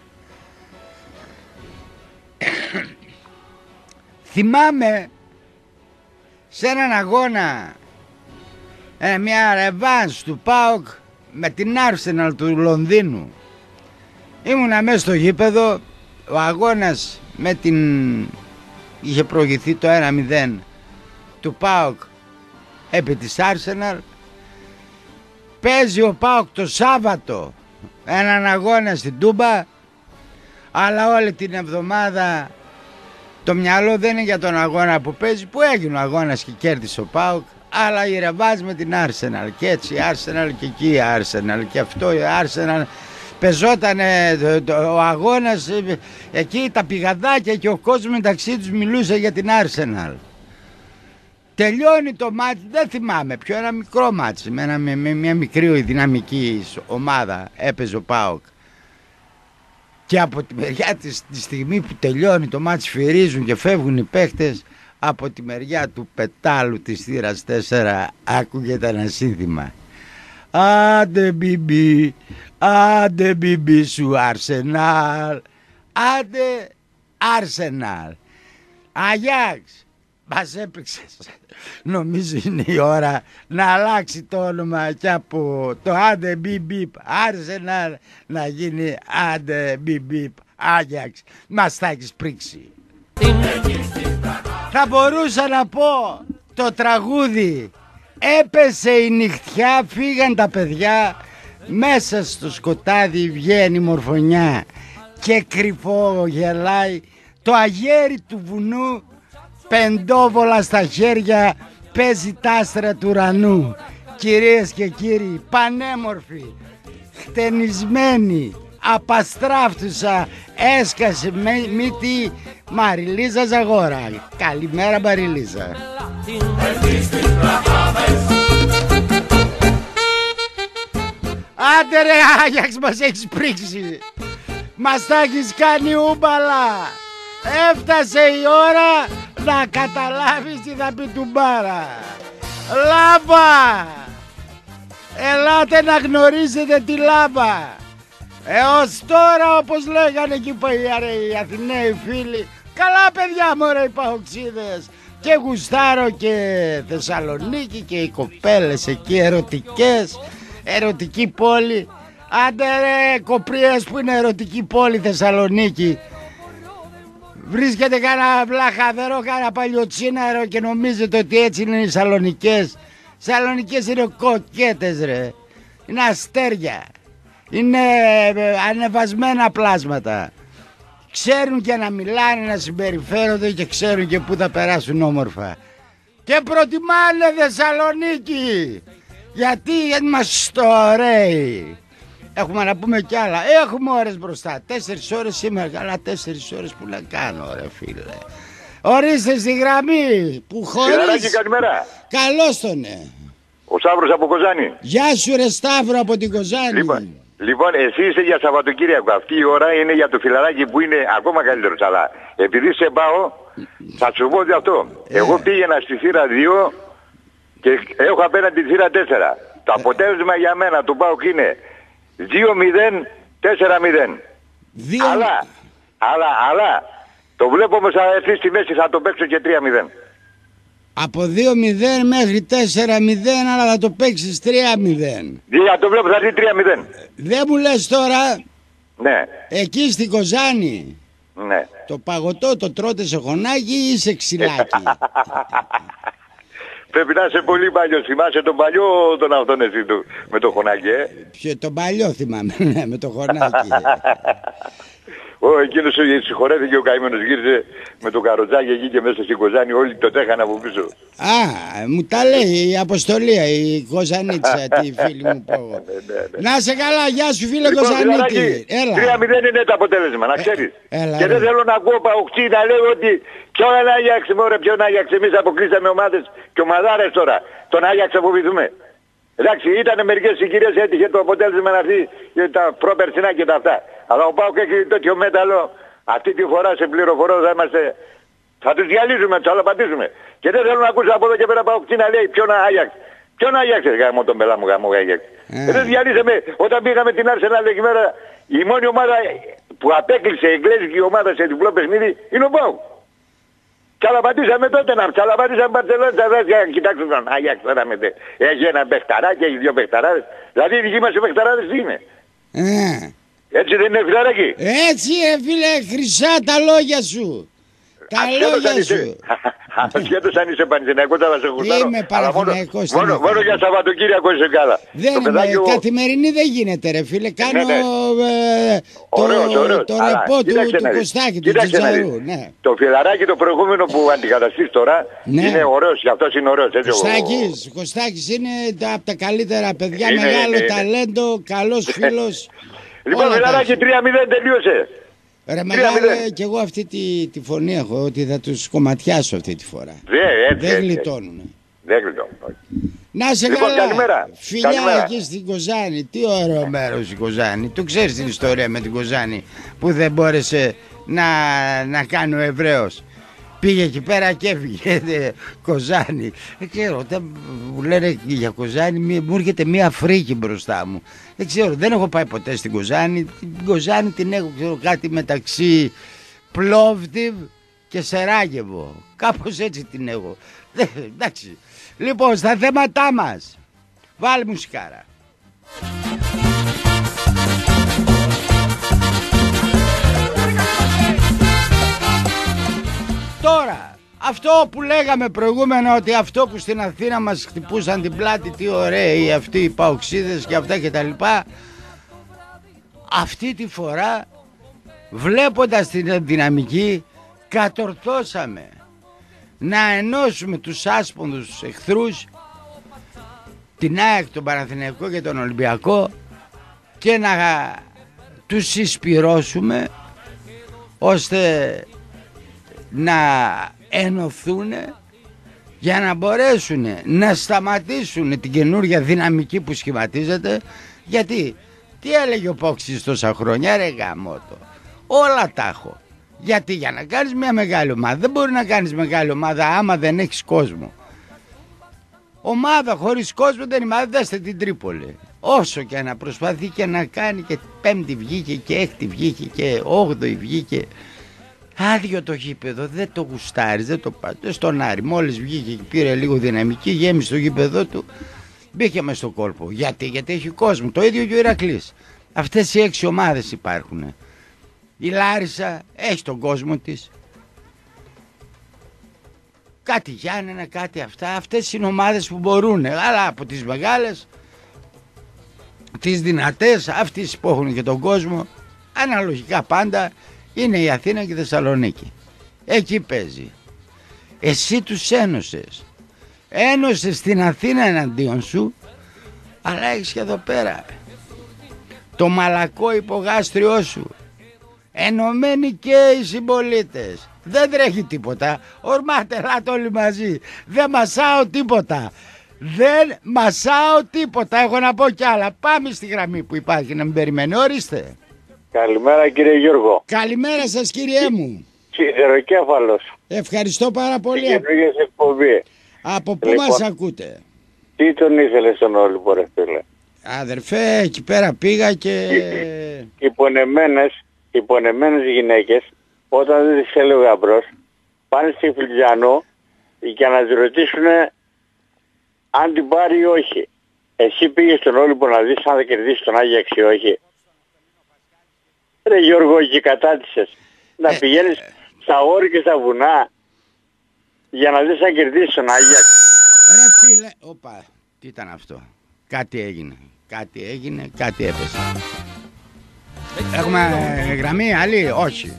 Θυμάμαι σε έναν αγώνα, ε, μια ρεβάνς του ΠΑΟΚ με την Arsenal του Λονδίνου. Ήμουνα μέσα στο γήπεδο, ο αγώνας με την... είχε προηγηθεί το ένα μηδέν του ΠΑΟΚ επί της Arsenal. Παίζει ο ΠΑΟΚ το Σάββατο έναν αγώνα στην Τούμπα, αλλά όλη την εβδομάδα το μυαλό δεν είναι για τον αγώνα που παίζει, που έγινε ο αγώνας και κέρδισε ο ΠΑΟΚ, αλλά η ρεβάζ με την Arsenal και έτσι η Arsenal και εκεί η Arsenal και αυτό η Arsenal. Πεζόταν ο αγώνας εκεί, τα πηγαδάκια και ο κόσμος μεταξύ τους μιλούσε για την Arsenal. Τελειώνει το μάτι, δεν θυμάμαι ποιο, ένα μικρό μάτι με, ένα, με, με μια μικρή δυναμική ομάδα έπαιζε ο ΠΑΟΚ. Και από τη μεριά της, τη στιγμή που τελειώνει το μάτι σφυρίζουν και φεύγουν οι παίχτες, από τη μεριά του πετάλου της θύρας τέσσερα άκουγεται ένα σύνθημα. Άντε μπιμπι, άντε μπιμπι σου Αρσενάλ, άντε Αρσενάλ. Αγιάξ, μας έπαιξες. Νομίζω είναι η ώρα να αλλάξει το όνομα και από το άντε μπιμπι Αρσενάλ να γίνει άντε μπιμπι Αγιάξ. Μας θα έχεις πρίξει. Θα μπορούσα να πω το τραγούδι έπεσε η νυχτιά, φύγαν τα παιδιά, μέσα στο σκοτάδι βγαίνει η μορφωνιά και κρυφό γελάει το αγέρι του βουνού, πεντόβολα στα χέρια παίζει τ' άστρα του ουρανού. Κυρίες και κύριοι, πανέμορφοι, χτενισμένοι, απαστράφτουσα, έσκασε με μύτη Μαριλίζα Ζαγόρα. Καλημέρα Μαριλίζα. Άντε ρε Άγιαξ, μας έχεις πρίξει, μας τα έχεις κάνει ούμπαλα. Έφτασε η ώρα να καταλάβεις τι θα πει του μπάρα. Λάμπα, ελάτε να γνωρίσετε τη λάμπα. Έως τώρα, όπως λέγανε εκεί οι Αθηναίοι φίλοι, καλά παιδιά μωρέ οι παοξίδες, και γουστάρω και Θεσσαλονίκη και οι κοπέλες εκεί ερωτικές, ερωτική πόλη. Άντε ρε κοπρίες που είναι ερωτική πόλη Θεσσαλονίκη. Βρίσκεται κάνα βλαχαδερό, κάνα παλιοτσίναρο και νομίζετε ότι έτσι είναι οι Σαλονικές. Σαλονικές είναι κοκέτες ρε, είναι αστέρια, είναι ανεβασμένα πλάσματα. Ξέρουν και να μιλάνε, να συμπεριφέρονται και ξέρουν και πού θα περάσουν όμορφα. Και προτιμάνε Θεσσαλονίκη, γιατί είμαστε ωραίοι. Έχουμε να πούμε κι άλλα, έχουμε ώρες μπροστά, τέσσερις ώρες σήμερα, καλά τέσσερις ώρες που να κάνω ρε φίλε. Ορίστε στη γραμμή που χωρίς... Φιλαράκι, καλημέρα. Καλώς τον ναι. Ο Σταύρος από Κοζάνη. Γεια σου ρε Σταύρο από την Κοζάνη. Λοιπόν, λοιπόν, εσύ είσαι για Σαββατοκύριακο. Αυτή η ώρα είναι για το φιλαράκι που είναι ακόμα καλύτερος. Αλλά επειδή σε πάω, θα σου πω ότι αυτό. Ε. Εγώ πήγαινα στη θύρα δύο και έχω απέναντι τη θύρα τέσσερα. Το αποτέλεσμα για μένα του ΠΑΟΚ είναι δύο μηδέν τέσσερα μηδέν. Δύο... Αλλά, αλλά, αλλά, το βλέπω όμως θα έρθει στη μέση, θα το παίξω και τρία μηδέν. Από δύο μηδέν μέχρι τέσσερα μηδέν, αλλά θα το παίξεις τρία μηδέν. Για το βλέπω θα δει τρία μηδέν. Δεν μου λες τώρα, ναι. εκεί στην Κοζάνη, ναι. το παγωτό το τρώτε σε χωνάκι ή σε ξυλάκι? Πρέπει να είσαι πολύ παλιός. Θυμάσαι τον παλιό τον αυτόν εσύ του, με το χωνάκι, ε? Ποιο, τον παλιό θυμάμαι, ναι, με το χωνάκι. Ω, εκείνος συγχωρέθηκε ο καημένος, γύρισε με το καροτζάκι εκεί και μέσα στην Κοζάνη, όλοι το τέχανε από πίσω. Α, μου τα λέει η Αποστολία, η Κοζανίτσα, τη φίλη μου πω εγώ. Να σε καλά, γεια σου φίλε λοιπόν, Κοζανίτη. Έλα. τρία μηδέν είναι το αποτέλεσμα, να ξέρεις. Ε, έλα, και έλα. δεν θέλω να ακούω παουξί να λέω ότι ποιον Άγιαξ, μωρέ, ποιον Άγιαξ, εμείς αποκλείσαμε ομάδες και ομαδάρες τώρα. Τον Άγιαξ αποβηθούμε. Εντάξει, ήταν μερικές συγκυρίες, έτυχε το αποτέλεσμα να έρθει για τα προπερσινά και τα αυτά. Αλλά ο ΠΑΟΚ έχει τέτοιο μέταλλο, αυτή τη φορά σε πληροφορώ θα είμαστε, θα τους διαλύσουμε, τους αλλαπατήσουμε. Και δεν θέλω να ακούσω από εδώ και πέρα ΠΑΟΚ να λέει ποιον Άγιαξ. Ποιον Άγιαξ, γάμο τον πελά μου, γάμο Άγιαξ. Mm. Δεν διαλύσαμε, όταν πήγαμε την Arsenal εκεί πέρα, η μόνη ομάδα που απέκλεισε η εγγλέζικη ομάδα σε διπλό παιχνίδι είναι ο ΠΑΟΚ. Τσαλαπατήσαμε τότε να τσαλαπατήσαμε Μπαρτσελόνη, θα κοιτάξτε τον Άγιαξ τώρα με έχει ένα παιχταράκι, έχει δύο παιχταράδες. Δηλαδή οι δικοί μας οι παιχταράδες τι είναι. Mm. Έτσι δεν είναι φιλαράκι. Έτσι ε, φίλε, χρυσά τα λόγια σου. Τα λόγια σου. Ασχέτως αν είσαι Παναθηναϊκός θα σε γουστάρω. Είμαι Παναθηναϊκός. Μόνο, μόνο για Σαββατοκύριακο είσαι καλά. Δεν είμαι, παιδάκιο... καθημερινή δεν γίνεται ρε φίλε. Κάνω ναι, ναι. Ε, το, ωραίος, ωραίος. το ρεπό του, του Κωστάκη, του Τζιτζαρού. Ναι. Το φιλαράκι το προηγούμενο που αντικαταστείς τώρα ναι. είναι ωραίος, γι' αυτός είναι ωραίος. Κωστάκης, ο Κωστάκης είναι από τα καλύτερα παιδιά, είναι, μεγάλο είναι, ταλέντο, είναι. Καλός φίλος. Λοιπόν φιλαράκι τρία μηδέν τελείωσε. Ρε μεγάλε, κι εγώ αυτή τη, τη φωνή έχω, ότι θα τους κομματιάσω αυτή τη φορά. Δε, δεν γλιτώνουνε. Δεν γλιτώνουν. Να σε λοιπόν, καλά. Καλημέρα. Φιλιά καλημέρα. Εκεί στην Κοζάνη. Τι ωραίο μέρος η Κοζάνη. Του ξέρεις την ιστορία με την Κοζάνη που δεν μπόρεσε να, να κάνει ο Εβραίος. Πήγε εκεί πέρα και έφυγε Κοζάνη. Δεν ξέρω, όταν μου λένε για Κοζάνη μου έρχεται μια φρίκη μπροστά μου. Δεν ξέρω, δεν έχω πάει ποτέ στην Κοζάνη. Την Κοζάνη την έχω, ξέρω, κάτι μεταξύ Πλόβτιβ και Σεράγεβο. Κάπως έτσι την έχω. Δεν, εντάξει. Λοιπόν, στα θέματά μας. Βάλει μουσικάρα. Τώρα, αυτό που λέγαμε προηγούμενα, ότι αυτό που στην Αθήνα μας χτυπούσαν την πλάτη, τι ωραίοι αυτοί οι παοξίδες και αυτά και τα λοιπά, αυτή τη φορά βλέποντας την δυναμική κατορθώσαμε να ενώσουμε τους άσπονδους εχθρούς, την ΑΕΚ, τον Παναθηναϊκό και τον Ολυμπιακό, και να τους συσπυρώσουμε ώστε να ενωθούν για να μπορέσουν να σταματήσουν την καινούργια δυναμική που σχηματίζεται. Γιατί τι έλεγε ο Πόξης τόσα χρόνια, ρε γαμώτο, όλα τα έχω. Γιατί για να κάνεις μια μεγάλη ομάδα, δεν μπορεί να κάνεις μεγάλη ομάδα άμα δεν έχεις κόσμο. Ομάδα χωρίς κόσμο δεν είναι. Δέστε την Τρίπολη, όσο και να προσπαθεί και να κάνει, και πέμπτη βγήκε και έκτη βγήκε και όγδοη βγήκε, άδειο το γήπεδο, δεν το γουστάρεις, δεν το πάτε. Στον Άρη μόλις βγήκε και πήρε λίγο δυναμική, γέμισε το γήπεδο του, μπήκε μες στο κόλπο. Γιατί, γιατί έχει κόσμο. Το ίδιο και ο Ηρακλής. Αυτές οι έξι ομάδες υπάρχουν. Η Λάρισα έχει τον κόσμο της, κάτι Γιάννενα, κάτι αυτά. Αυτές είναι ομάδες που μπορούν, αλλά από τις μεγάλες, τις δυνατές, αυτές που έχουν και τον κόσμο, αναλογικά πάντα είναι η Αθήνα και η Θεσσαλονίκη. Εκεί παίζει. Εσύ τους ένωσες. Ένωσες την Αθήνα εναντίον σου, αλλά έχεις και εδώ πέρα το μαλακό υπογάστριό σου. Ενωμένοι και οι συμπολίτες. Δεν τρέχει τίποτα. Ορμάτε, ελάτε όλοι μαζί. Δεν μασάω τίποτα. Δεν μασάω τίποτα. Έχω να πω κι άλλα. Πάμε στη γραμμή που υπάρχει να μην περιμένει. Ορίστε. Καλημέρα κύριε Γιώργο. Καλημέρα σας κύριέ μου. Σιδεροκέφαλος. Ευχαριστώ πάρα πολύ. Καινούργιες εκπομπή. Από πού λοιπόν, μας ακούτε? Τι τον ήθελε στον Όλυμπο ρε φίλε? Αδερφέ, εκεί πέρα πήγα και... Οι πονεμένες, οι πονεμένες γυναίκες, όταν δεν τις έλεγε ο γαμπρός, πάνε στη Φιλτζάνο για να τη ρωτήσουν αν την πάρει ή όχι. Εσύ πήγες στον Όλυμπο να δεις αν θα κερδίσει τον Άγιαξ ή όχι. Ρε Γιώργο, εκεί κατάτησες. Να ε, πηγαίνεις ε, στα όρη και στα βουνά για να δεις αν κερδίσει τον Άγιαξ. Ρε φίλε, όπα, τι ήταν αυτό. Κάτι έγινε, κάτι έγινε, κάτι έπεσε. Έχουμε γραμμή άλλη, όχι.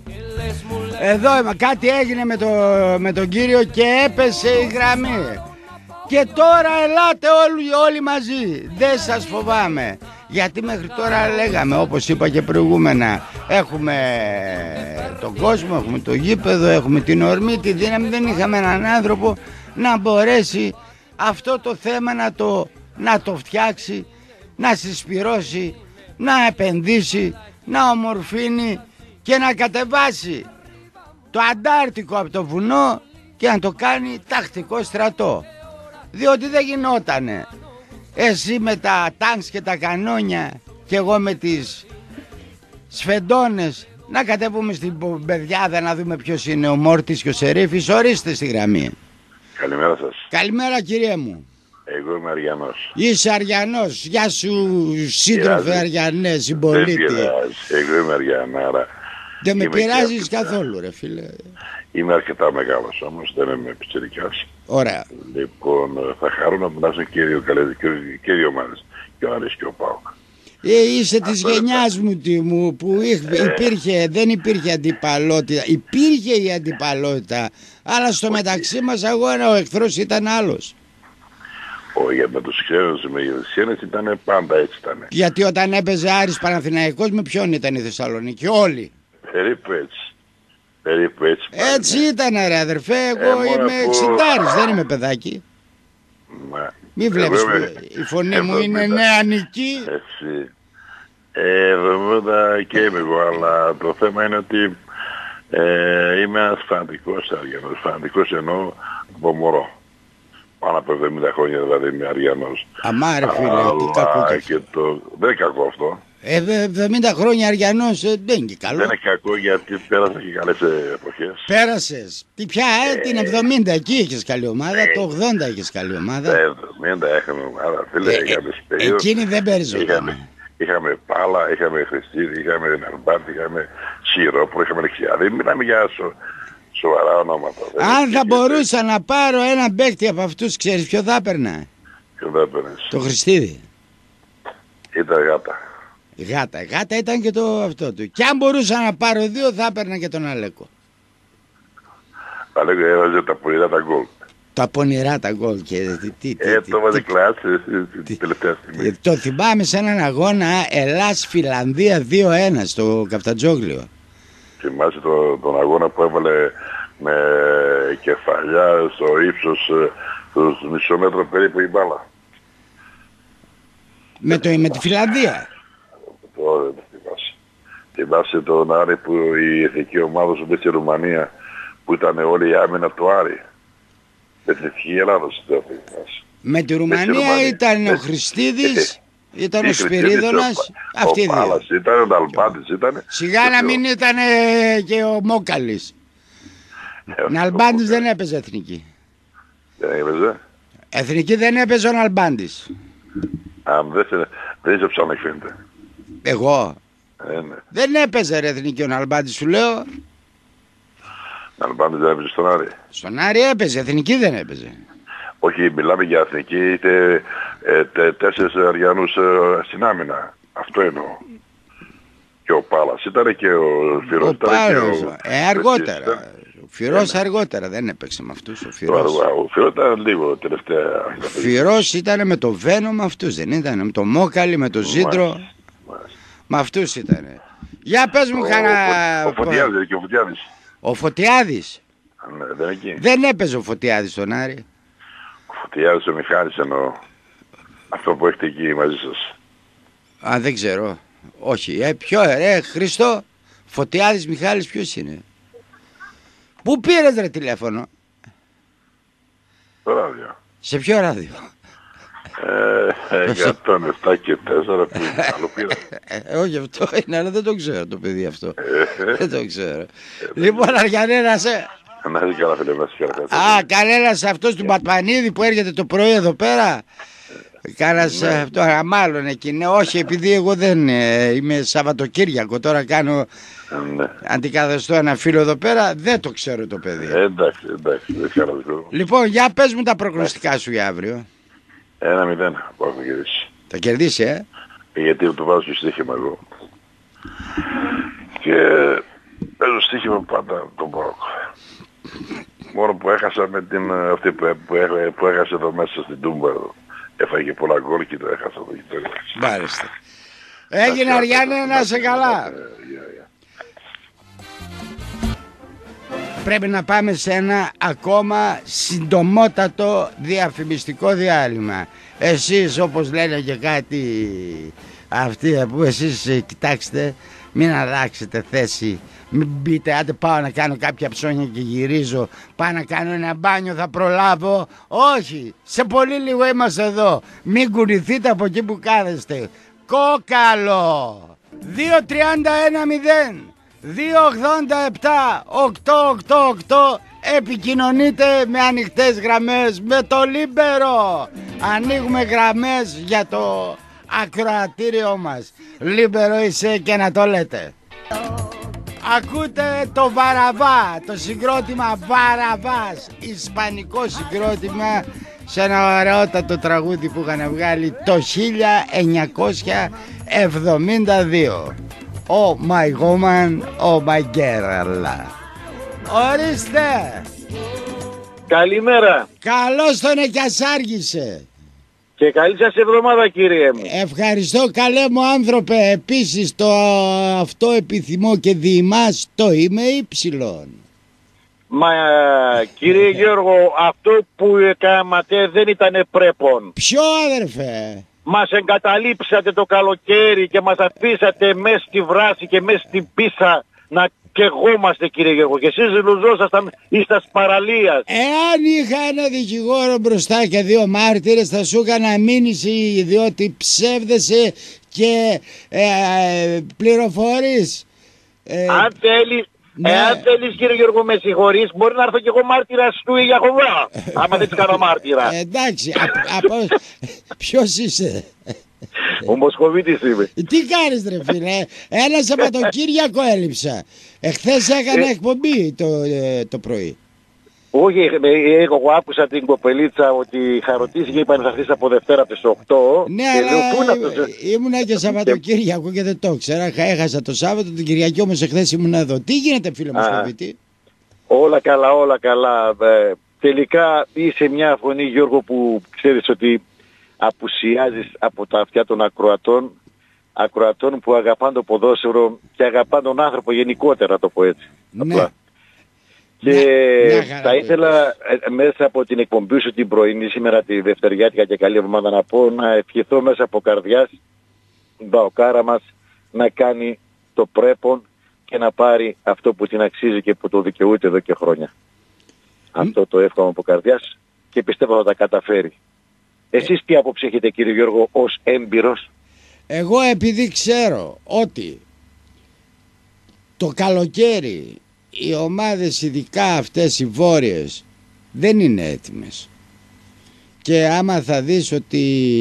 Εδώ κάτι έγινε με, το, με τον κύριο και έπεσε η γραμμή. Και τώρα ελάτε όλοι, όλοι μαζί, δεν σας φοβάμαι. Γιατί μέχρι τώρα λέγαμε, όπως είπα και προηγούμενα, έχουμε τον κόσμο, έχουμε το γήπεδο, έχουμε την ορμή, τη δύναμη. Δεν είχαμε έναν άνθρωπο να μπορέσει αυτό το θέμα να το, να το φτιάξει, να συσπυρώσει, να επενδύσει, να ομορφύνει και να κατεβάσει το Αντάρτικο από το βουνό και να το κάνει τακτικό στρατό. Διότι δεν γινότανε εσύ με τα τάγκς και τα κανόνια και εγώ με τις σφεντώνες να κατέβουμε στην Παιδιάδα να δούμε ποιος είναι ο Μόρτης και ο Σερίφης. Ορίστε στη γραμμή. Καλημέρα σας. Καλημέρα κύριε μου. Εγώ είμαι Αριανός. Είσαι Αριανός. Γεια σου σύντροφε Αριανέ, συμπολίτη. Δεν πειράζει. Εγώ είμαι Αριανάρα. Δεν με πειράζεις καθόλου ρε φίλε. Είμαι αρκετά μεγάλος όμως, δεν είμαι πιτσιρικιάς. Ωραία. Λοιπόν, θα χαρώ να περάσουν και οι δύο καλές και οι δύο ομάδες. Και ο Άρης και ο ΠΑΟΚ. Ε, είσαι της γενιάς μου, τι μου, που υπήρχε, δεν υπήρχε αντιπαλότητα. Υπήρχε η αντιπαλότητα, αλλά στο μεταξύ μας αγώνα ο εχθρός ήταν άλλος. Όχι, με τους ξένους, με οι ξένες ήταν πάντα έτσι ήταν. Γιατί όταν έπαιζε Άρης Παναθηναϊκός με ποιον ήταν η Θεσσαλονίκη, όλοι. Περίπου έτσι. Περίπου έτσι. Έτσι ήταν ρε αδερφέ, εγώ ε, είμαι εξηντάρης, που... δεν είμαι παιδάκι. Μα... Μη βλέπεις που η φωνή μου είναι νεανική. Έτσι. Ε, βέβαια και είμαι εγώ, αλλά το θέμα είναι ότι ε, είμαι ένας φανατικός Αριανός. Φανατικός εννοώ από μωρό. Πάνω από εβδομήντα χρόνια δηλαδή είμαι Αριανός. Αμά ρε φίλε, τι κακό και το... Δεν είναι κακό αυτό. Ε, εβδομήντα χρόνια Αριανός ε, δεν είναι και καλό. Δεν είναι κακό γιατί πέρασα και καλές εποχές. Πέρασες. Τι πια, ε, την εβδομήντα εκεί είχες καλή ομάδα, ε, το ογδόντα είχες καλή ομάδα. Το εβδομήντα είχαμε ομάδα, φίλε, ε, είχαμε ε, περίοδο. Εκείνη δεν παίριζονταν. Είχαμε, είχαμε Πάλα, είχαμε Χριστίδη, είχαμε Ναρμπάντη, είχαμε Σιρόπουλο, είχαμε Λεξιάδη. Μιλάμε για σο, σοβαρά ονόματα. Αν θα μπορούσα να πάρω έναν παίκτη από αυτούς, ξέρεις ποιο θα έπαιρνα? Ποιο θα έπαιρνες? Το Χριστίδη. Ήταν γάτα. Γάτα, γάτα ήταν και το αυτό του. Και αν μπορούσα να πάρω δύο θα έπαιρνα και τον Αλέκο. Αλέκο έβαζε τα πονηρά τα γκολ. Τα πονηρά τα γκολ και τι, τι, ε, τι, το βάζει κλάση την τελευταία στιγμή. Το θυμάμαι σε έναν αγώνα Ελλάς-Φιλανδία δύο ένα στο Καφτατζόγλιο. Θυμάσαι το, τον αγώνα που έβαλε με κεφαλιά στο ύψος του μισό μέτρο περίπου η μπάλα. Με, το, με τη Φιλανδία. Τώρα δεν θυμάσαι. Θυμάσαι τον Άρη που η εθνική ομάδα σου στη Ρουμανία που ήταν όλη η άμυνα του Άρη. Με την εθνική Ελλάδος δεν θυμάσαι. Με τη Ρουμανία ήταν ο Χριστίδης, ήταν ο Σπυρίδωνας, αυτοί οι δύο. Ο Πάλας ήταν, ο Αλμπάντης ήταν. Σιγά να μην ήταν και ο Μόκαλης. Ο Αλμπάντης δεν έπαιζε εθνική. Δεν έπαιζε. Εθνική δεν έπαιζε ο Αλμπάντης. Α, δεν είσαι ψάχνει φαίνεται. Εγώ. Ε, ναι. Δεν έπαιζε ρε εθνική ο Αλμπάντης σου λέω. Ο Αλμπάντης δεν έπαιζε στον Άρη. Στον Άρη έπαιζε, εθνική δεν έπαιζε. Όχι, μιλάμε για εθνική, είτε ε, τε, τέσσερις Αριανούς ε, στην άμυνα. Αυτό εννοώ. Και ο Πάλας ήταν και ο Φυρός ήταν Πάλας, και ο... Ε, αργότερα. Ήταν... Ο Φυρός αργότερα δεν έπαιξε με αυτούς. Ο Φυρός, ο Φυρός ήταν λίγο τελευταία. Ο Φυρός ήταν με το Βένο με αυτούς, δεν ήταν? Με το Μόκαλη, με το Ζήντρο. Με αυτούς ήτανε. Για πες μου κανένα... Ο Φωτιάδης και ο Φωτιάδης. Ο Φωτιάδης. Ναι, δεν, εκεί. Δεν έπαιζε ο Φωτιάδης στον Άρη. Ο Φωτιάδης ο Μιχάλης εννοώ. Αυτό που έχετε εκεί μαζί σας. Α, δεν ξέρω. Όχι. Ε, ποιο, ρε Χριστό. Φωτιάδης Μιχάλης ποιος είναι? Πού πήρες ρε τηλέφωνο? Το ράδιο. Σε ποιο ράδιο? Ε, εκατόν επτά και τέσσερα που είναι άλλο πήρα. Ε, όχι αυτό είναι, αλλά δεν το ξέρω το παιδί αυτό. Δεν το ξέρω. Λοιπόν Αριανέ να σε... Να είσαι καλά, φίλε, να είσαι καλά. Α, κανένας αυτός του Μπατμανίδη που έρχεται το πρωί εδώ πέρα. Κάνας Ναι. αυτό, α, μάλλον εκεί. Ναι, όχι, επειδή εγώ δεν ε, είμαι Σαββατοκύριακο. Τώρα κάνω Ναι. αντικαθεστώ ένα φίλο εδώ πέρα. Δεν το ξέρω το παιδί. Ε, εντάξει, εντάξει, δεν ξέρω. Λοιπόν, για πες μου τα προγνωστικά σου για αύριο. Ένα μηδέν που έχω κερδίσει. Θα κερδίσει, ε. Γιατί το βάζω και στοίχημα εγώ. Και παίζω στοίχημα πάντα τον Πάοκ. Μόνο που έχασα με την αυτή που, που, έχα, που έχασε εδώ μέσα στην Τούμπα εδώ. Έφαγε πολλά γκολ και το έχασα το γητό. Μάλιστα. Έγινε Αριάννη, να είσαι καλά. Πρέπει να πάμε σε ένα ακόμα συντομότατο διαφημιστικό διάλειμμα. Εσείς, όπως λένε και κάτι αυτοί που εσείς ε, κοιτάξτε, μην αλλάξετε θέση. Μην μπείτε, άντε πάω να κάνω κάποια ψώνια και γυρίζω. Πάω να κάνω ένα μπάνιο, θα προλάβω. Όχι, σε πολύ λίγο είμαστε εδώ. Μην κουνηθείτε από εκεί που κάθεστε. Κόκαλο δύο τριάντα ένα μηδέν δύο ογδόντα επτά οκτακόσια ογδόντα οκτώ. Επικοινωνείτε με ανοιχτές γραμμές με το Λίμπερο. Ανοίγουμε γραμμές για το ακροατήριό μας. Λίμπερο είσαι και να το λέτε. Ακούτε το Βαραβά, το συγκρότημα Βαραβάς, ισπανικό συγκρότημα, σε ένα ωραιότατο τραγούδι που είχαν βγάλει το χίλια εννιακόσια εβδομήντα δύο. Oh my woman, oh my girl. Ορίστε. Καλημέρα. Καλώς τον εκιασάργησε. Και καλή σας εβδομάδα, κύριε μου. Ευχαριστώ, καλέ μου άνθρωπε. Επίσης το αυτό επιθυμώ και διημάς το είμαι ύψιλον. Μα κύριε Γιώργο, αυτό που έκανατε δεν ήταν πρέπον. Ποιο, αδερφέ? Μας εγκαταλείψατε το καλοκαίρι και μας αφήσατε μέσα στη βράση και μέσα στην πίσα να καιγόμαστε, κύριε Γιώργο. Και εσείς λουζόσασταν εις τας παραλίας. Εάν είχα ένα δικηγόρο μπροστά και δύο μάρτυρες, θα σου έκανα μήνυση, διότι ψεύδεσαι και ε, πληροφορείς. Ε, Αν θέλεις, ναι. εάν θέλεις, κύριε Γιώργο, με συγχωρείς, μπορεί να έρθω κι εγώ μάρτυρας του Ιαχωβά, άμα δεν της κάνω μάρτυρα. Ε, εντάξει, α, από, ποιος είσαι? Ο Μοσχοβίτης είμαι. Τι κάνεις ρε φίλε? Ένα Σαββατοκύριακο έλειψα. Εχθές έκανα Ε. εκπομπή το, ε, το πρωί. Όχι, ε, ε, εγώ άκουσα την κοπελίτσα ότι χαροτήσει και είπαν θα έρθεις από Δευτέρα από τις οκτώ. Ναι, και αλλά λέω, πού είναι αυτός? ή- ήμουνα και Σαββατοκύριακο και δεν το ξέρα. Έχασα το Σάββατο, την Κυριακή όμως εχθές ήμουν εδώ. Τι γίνεται φίλε μου Α. Μοσχοβίτη? Όλα καλά, όλα καλά. Ε, τελικά είσαι μια φωνή, Γιώργο, που ξέρεις ότι απουσιάζεις από τα αυτιά των ακροατών, ακροατών που αγαπάνε το ποδόσφαιρο και αγαπάνε τον άνθρωπο γενικότερα, το πω έτσι. Ναι. Απλά. Και Μια- μια χαρά θα το ήθελα ε, μέσα από την εκπομπή σου την πρωινή σήμερα τη Δευτεριάτικα και καλή εβδομάδα να πω, να ευχηθώ μέσα από καρδιάς την Παοκάρα μας να κάνει το πρέπον και να πάρει αυτό που την αξίζει και που το δικαιούται εδώ και χρόνια. Αυτό το εύχομαι από καρδιάς και πιστεύω θα τα καταφέρει. Εσείς τι άποψη έχετε, κύριε Γιώργο, ως έμπειρος? Εγώ επειδή ξέρω ότι το καλοκαίρι οι ομάδες, ειδικά αυτές οι βόρειες, δεν είναι έτοιμες. Και άμα θα δεις ότι,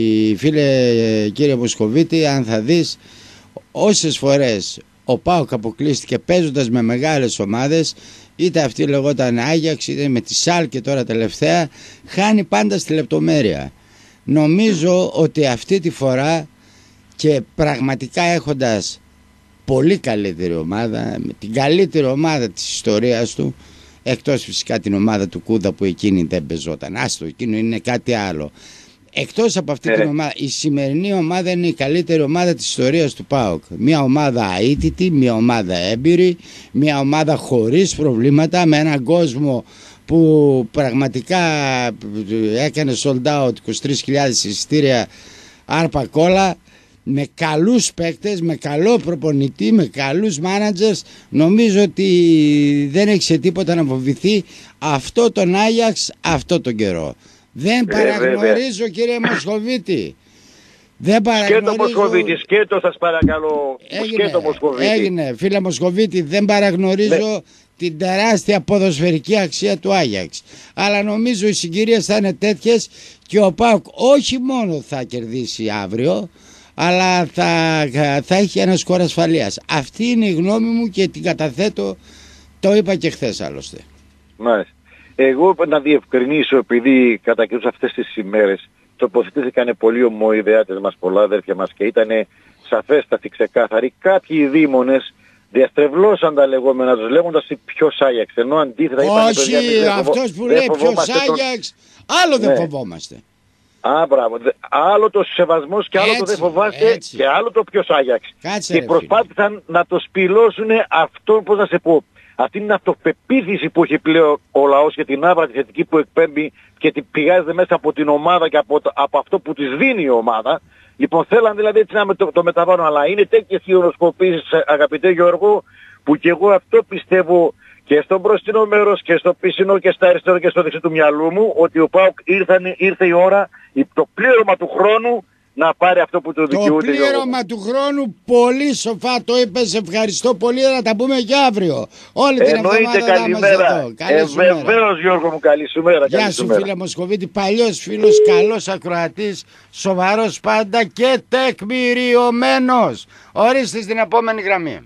φίλε κύριε Μοσχοβίτη, αν θα δεις όσες φορές ο ΠΑΟΚ αποκλείστηκε παίζοντας με μεγάλες ομάδες, είτε αυτή λεγόταν Άγιαξ, είτε με τη ΣΑΛ και τώρα τελευταία, χάνει πάντα στη λεπτομέρεια. Νομίζω ότι αυτή τη φορά, και πραγματικά έχοντας πολύ καλύτερη ομάδα, με την καλύτερη ομάδα της ιστορίας του, εκτός φυσικά την ομάδα του Κούδα που εκείνη δεν πεζόταν, άστο, εκείνο είναι κάτι άλλο. Εκτός από αυτή Ε. την ομάδα, η σημερινή ομάδα είναι η καλύτερη ομάδα της ιστορίας του ΠΑΟΚ. Μια ομάδα αίτητη, μια ομάδα έμπειρη, μια ομάδα χωρίς προβλήματα, με έναν κόσμο που πραγματικά έκανε sold out είκοσι τρεις χιλιάδες εισιτήρια άρπα κόλλα, με καλούς παίκτες, με καλό προπονητή, με καλούς μάνατζερς. Νομίζω ότι δεν έχει σε τίποτα να φοβηθεί αυτό τον Άγιαξ αυτό τον καιρό. Δεν Ε, παραγνωρίζω, κύριε Μοσχοβίτη. Δεν Σκέτο παραγνωρίζω. Μοσχοβίτη, σκέτο σας παρακαλώ. Έγινε, Σκέτο Μοσχοβίτη. έγινε, φίλε Μοσχοβίτη, δεν παραγνωρίζω Ναι. την τεράστια ποδοσφαιρική αξία του Άγιαξ. Αλλά νομίζω οι συγκυρίες θα είναι τέτοιες και ο ΠΑΟΚ όχι μόνο θα κερδίσει αύριο, αλλά θα, θα έχει ένα σκορ ασφαλείας. Αυτή είναι η γνώμη μου και την καταθέτω, το είπα και χθες άλλωστε. Μάλιστα. Εγώ να διευκρινίσω, επειδή κατά κυρίως αυτές τις ημέρες τοποθετήθηκαν πολύ ομοειδεάτες μας, πολλά αδέρφια μας, και ήταν σαφέστατοι, ξεκάθαροι. Κάποιοι δήμονες διαστρεβλώσαν τα λεγόμενα τους λέγοντας ποιος Άγιαξ, ενώ αντίθετα είπαν... Όχι, αυτός που λέει ποιος Άγιαξ, τον... άλλο δεν ναι. φοβόμαστε. Α, μπράβο. Άλλο το σεβασμός και άλλο έτσι, το δεν φοβάστε έτσι. Και άλλο το ποιος Άγιαξ. Κάτσε, και ρε, προσπάθησαν φίλε. να το σπηλώσουν αυτό, πώς να σε πω, αυτή είναι αυτοπεποίθηση που έχει πλέον ο λαός και την άβρα τη θετική που εκπέμπει και την πηγάζεται μέσα από την ομάδα και από, από αυτό που της δίνει η ομάδα. Λοιπόν, θέλαν δηλαδή έτσι να το, το μεταβάλουν, αλλά είναι τέτοιες χειροσκοπήσεις, αγαπητέ Γιώργο, που και εγώ αυτό πιστεύω και στο μπροστινό μέρος και στο πισινό και στα αριστερό και στο δεξί του μυαλού μου, ότι ο ΠΑΟΚ ήρθε, ήρθε η ώρα, το πλήρωμα του χρόνου, να πάρει αυτό που το δικαιούται. Το πλήρωμα του χρόνου, πολύ σοφά το είπες, ευχαριστώ πολύ, να τα πούμε και αύριο. Όλη την εβδομάδα θα είμαστε εδώ. Ε, βεβαίως Γιώργο μου, καλή σου μέρα. Γεια σου φίλε Μοσχοβίτη, παλιός φίλος, καλός ακροατής, σοβαρός πάντα και τεκμηριωμένος. Ορίστε στην επόμενη γραμμή.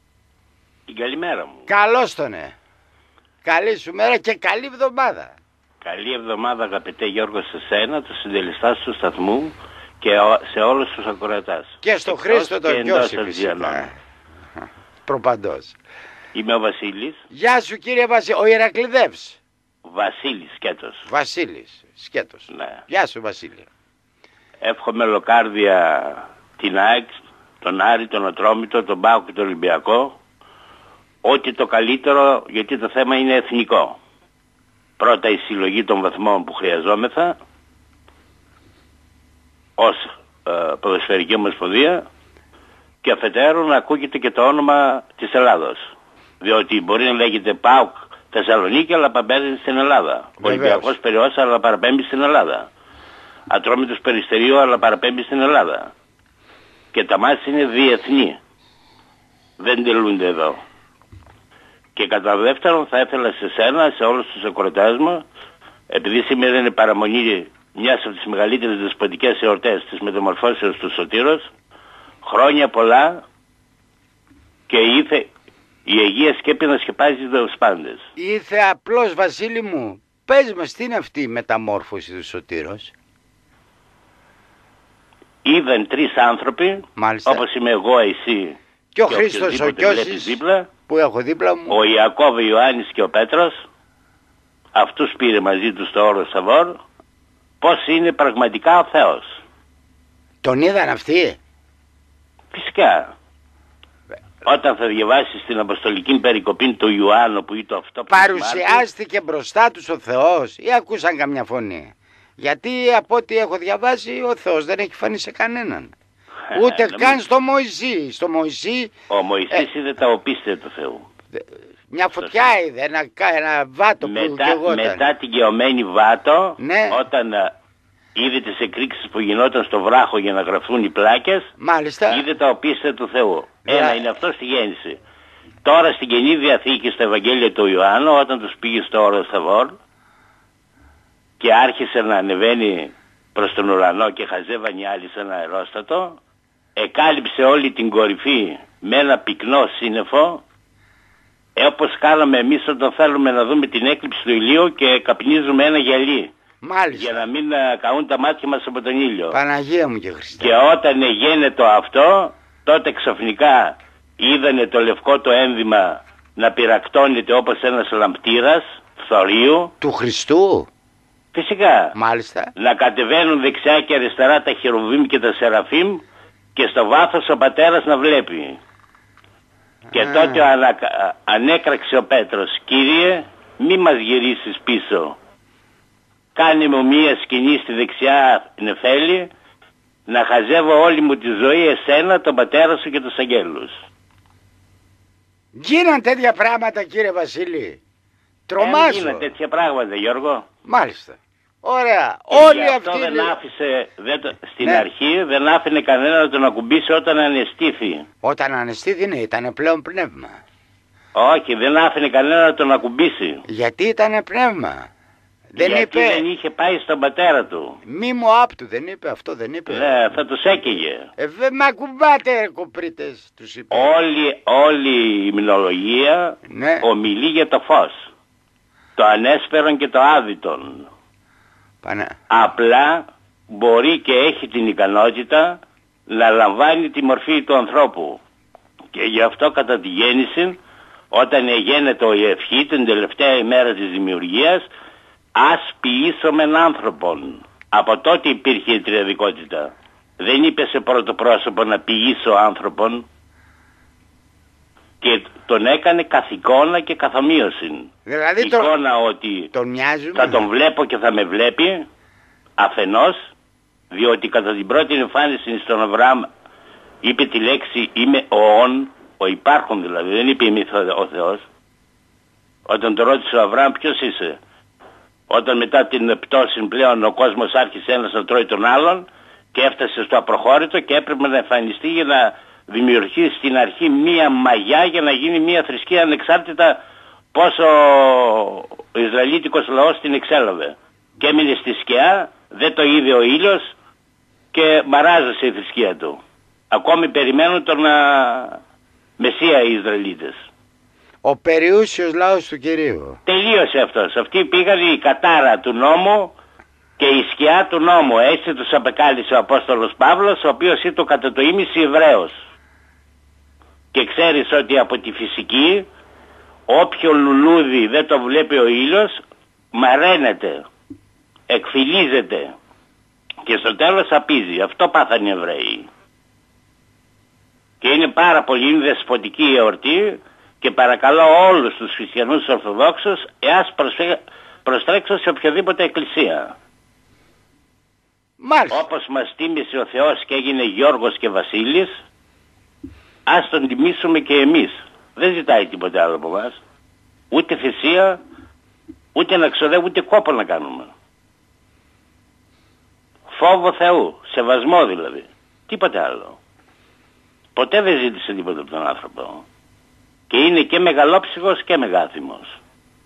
Καλημέρα μου. Καλώς τον ε. Καλή σου μέρα και καλή εβδομάδα. Καλή εβδομάδα αγαπητέ Γιώργο σε σένα, του συντελεστάς του σταθμού και σε όλους τους ακροατάς. Και στο Χρήστο τον Γιώση φυσικά. Προπαντός. Είμαι ο Βασίλης. Γεια σου κύριε Βασίλη, ο Ηρακλειδεύς. Βασίλης Σκέτος. Βασίλης Σκέτος. Ναι. Γεια σου Βασίλη. Εύχομαι ολοκάρδια την ΑΕΚ, τον Άρη, τον Ατρόμητο, τον ΠΑΟΚ και τον Ολυμπιακό. Ό,τι το καλύτερο, γιατί το θέμα είναι εθνικό. Πρώτα η συλλογή των βαθμών που χρειαζόμεθα ως ε, ποδοσφαιρική ομοσπονδία και αφετέρου να ακούγεται και το όνομα της Ελλάδος. Διότι μπορεί να λέγεται ΠΑΟΚ Θεσσαλονίκη αλλά παραπέμπει στην Ελλάδα. Ολυμπιακός Πειραιώς αλλά παραπέμπει στην Ελλάδα. Ατρόμητος Περιστερίου αλλά παραπέμπει στην Ελλάδα. Και τα μάτια είναι διεθνή. Δεν τελούνται εδώ. Και κατά δεύτερον θα ήθελα σε σένα, σε όλους τους ακροατές μου, επειδή σήμερα είναι παραμονή μιας από τις μεγαλύτερες δεσποτικές εορτές της μεταμορφώσεως του Σωτήρος, χρόνια πολλά και ήθε η Αγία Σκέπη να σκεπάζει τους πάντες. Ήθε απλώς Βασίλη μου, πες μας τι είναι αυτή η μεταμόρφωση του Σωτήρος. Είδαν τρεις άνθρωποι, μάλιστα, όπως είμαι εγώ, εσύ και ο Χρήστος ο Κιώσης δίπλα, που έχω δίπλα μου, ο Ιακώβ, ο Ιωάννης και ο Πέτρος, αυτούς πήρε μαζί τους το όρο Σαββόρ, πώς είναι πραγματικά ο Θεός. Τον είδαν αυτοί? Φυσικά. Όταν θα διαβάσεις την Αποστολική Περικοπή του Ιωάννου που ήταν αυτό που παρουσιάστηκε μπροστά τους ο Θεός ή ακούσαν καμιά φωνή? Γιατί από ό,τι έχω διαβάσει ο Θεός δεν έχει φανεί σε κανέναν. Ούτε καν στο Μωυσή. Στο Μωυσή ο Μωυσής ε... είδε τα οπίστια του Θεού. Μια φωτιά είδε, ένα, ένα βάτο μετά, που γεγόταν. Μετά την γεωμένη βάτο, ναι, όταν είδε τις εκρήξεις που γινόταν στο βράχο για να γραφτούν οι πλάκες, μάλιστα, είδε τα οπίστια του Θεού. Δρα... Ένα είναι αυτό στη γέννηση. Τώρα στην Καινή Διαθήκη, στα Ευαγγέλια του Ιωάννου, όταν τους πήγε στο όρο Σαββόρ και άρχισε να ανεβαίνει προς τον ουρανό και χαζεύαν οι άλλοι σε ένα αερόστατο, εκάλυψε όλη την κορυφή με ένα πυκνό σύννεφο, ε, όπως κάναμε εμείς όταν θέλουμε να δούμε την έκλειψη του ηλίου και καπνίζουμε ένα γυαλί. Μάλιστα. Για να μην uh, καούν τα μάτια μας από τον ήλιο. Παναγία μου και Χριστέ. Και όταν γίνεται αυτό, τότε ξαφνικά είδανε το λευκό το ένδυμα να πυρακτώνεται όπως ένας λαμπτήρας φθορείου. Του Χριστού. Φυσικά. Μάλιστα. Να κατεβαίνουν δεξιά και αριστερά τα χερουβίμ και τα σεραφίμ και στο βάθος ο πατέρας να βλέπει. Και Α. τότε ανα, ανέκραξε ο Πέτρος, Κύριε μη μας γυρίσεις πίσω. Κάνε μου μία σκηνή στη δεξιά νεφέλη να χαζεύω όλη μου τη ζωή εσένα, τον πατέρα σου και τους αγγέλους. Γίναν τέτοια πράγματα κύριε Βασίλη. Τρομάζω. Γίναν τέτοια πράγματα Γιώργο. Μάλιστα. Ωραία. Και όλοι αυτό αυτοί... δεν άφησε, δεν το, στην ναι. αρχή δεν άφηνε κανένα να τον ακουμπήσει όταν ανεστήθη. Όταν ανεστήθη ναι, ήταν πλέον πνεύμα. Όχι, δεν άφηνε κανένα να τον ακουμπήσει. Γιατί ήτανε πνεύμα. Δεν Γιατί είπε... δεν είχε πάει στον πατέρα του. Μη μου άπτου, δεν είπε αυτό, δεν είπε. Ναι, θα τους έκαιγε. Ε, δεν μ' ακουμπάτε, κοπρίτες, τους είπε. Όλη, όλη η υμνολογία Ναι. ομιλεί για το φως. Το ανέσπερον και το άδυτον. Πανα... Απλά μπορεί και έχει την ικανότητα να λαμβάνει τη μορφή του ανθρώπου. Και γι' αυτό κατά τη γέννηση, όταν εγένετο η ευχή την τελευταία ημέρα της δημιουργίας, ας ποιήσομεν άνθρωπον. Από τότε υπήρχε η τριαδικότητα. Δεν είπε σε πρώτο πρόσωπο να ποιήσω άνθρωπον, και τον έκανε καθ' εικόνα και καθ' ομοίωση. Δηλαδή εικόνα τον... ότι τον μοιάζουμε. θα τον βλέπω και θα με βλέπει, αφενός, διότι κατά την πρώτη εμφάνιση στον Αβραάμ είπε τη λέξη είμαι ο ον, ο υπάρχον δηλαδή, δεν είπε είμαι ο Θεός. Όταν τον ρώτησε ο Αβραάμ ποιος είσαι, όταν μετά την πτώση πλέον ο κόσμος άρχισε ένας να τρώει τον άλλον και έφτασε στο απροχώρητο και έπρεπε να εμφανιστεί για να δημιουργήσει στην αρχή μία μαγιά για να γίνει μία θρησκεία ανεξάρτητα πόσο ο Ισραηλίτικος λαός την εξέλαβε. Και έμεινε στη σκιά, δεν το είδε ο ήλιος και μαράζωσε η θρησκεία του. Ακόμη περιμένουν τον α, Μεσσία οι Ισραηλίτες. Ο περιούσιος λαός του Κυρίου. Τελείωσε αυτός. Αυτοί πήγαν η κατάρα του νόμου και η σκιά του νόμου. Έτσι τους απεκάλυψε ο Απόστολος Παύλος, ο οποίος ήταν κατά το ίμιση Εβραίος. Και ξέρεις ότι από τη φυσική όποιο λουλούδι δεν το βλέπει ο ήλιος μαραίνεται, εκφυλίζεται και στο τέλος απίζει. Αυτό πάθαν οι Εβραίοι. Και είναι πάρα πολύ δεσποτική η εορτή και παρακαλώ όλους τους χριστιανούς Ορθοδόξους εάς προστρέξω σε οποιαδήποτε εκκλησία. Μάλιστα. Όπως μας τίμησε ο Θεός και έγινε Γιώργος και Βασίλης, ας τον τιμήσουμε και εμείς. Δεν ζητάει τίποτε άλλο από εμάς. Ούτε θυσία, ούτε να ξοδεύουμε, ούτε κόπο να κάνουμε. Φόβο Θεού, σεβασμό δηλαδή. Τίποτε άλλο. Ποτέ δεν ζήτησε τίποτα από τον άνθρωπο. Και είναι και μεγαλόψυχος και μεγάθυμος.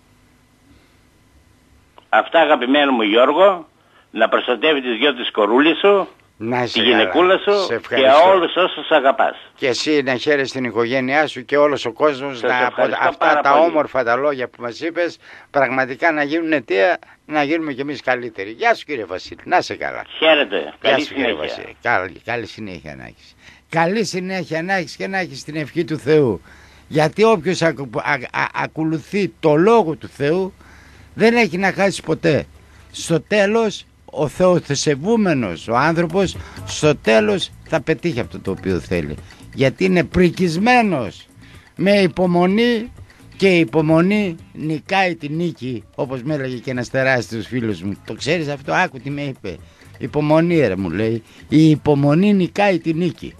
Αυτά αγαπημένο μου Γιώργο, να προστατεύει τις δυο της κορούλης σου, τη γυναικούλα σου και όλους όσους αγαπάς. Και εσύ να χαίρεσαι την οικογένειά σου και όλος ο κόσμος να, από αυτά τα πολύ. Όμορφα τα λόγια που μας είπες πραγματικά να γίνουν αιτία να γίνουμε κι εμείς καλύτεροι. Γεια σου κύριε Βασίλη, να είσαι καλά. Χαίρετε, καλή σου, συνέχεια. Βασίλη. Καλή, καλή συνέχεια να έχεις. Καλή συνέχεια να έχεις και να έχεις την ευχή του Θεού. Γιατί όποιος ακου, α, α, ακολουθεί το λόγο του Θεού δεν έχει να χάσει ποτέ. Στο τέλος ο θεοθεσεβούμενος, ο άνθρωπος στο τέλος θα πετύχει αυτό το οποίο θέλει. Γιατί είναι πρικισμένος με υπομονή και η υπομονή νικάει τη νίκη, όπως με έλεγε και ένας τεράστιος φίλος μου. Το ξέρεις αυτό, άκου τι με είπε. Υπομονή ρε μου λέει, η υπομονή νικάει τη νίκη.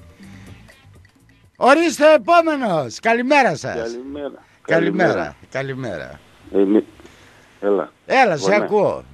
Ορίστε επόμενος, καλημέρα σας. Καλημέρα. Καλημέρα, καλημέρα. Είμαι... Έλα. Έλα, σε ακούω.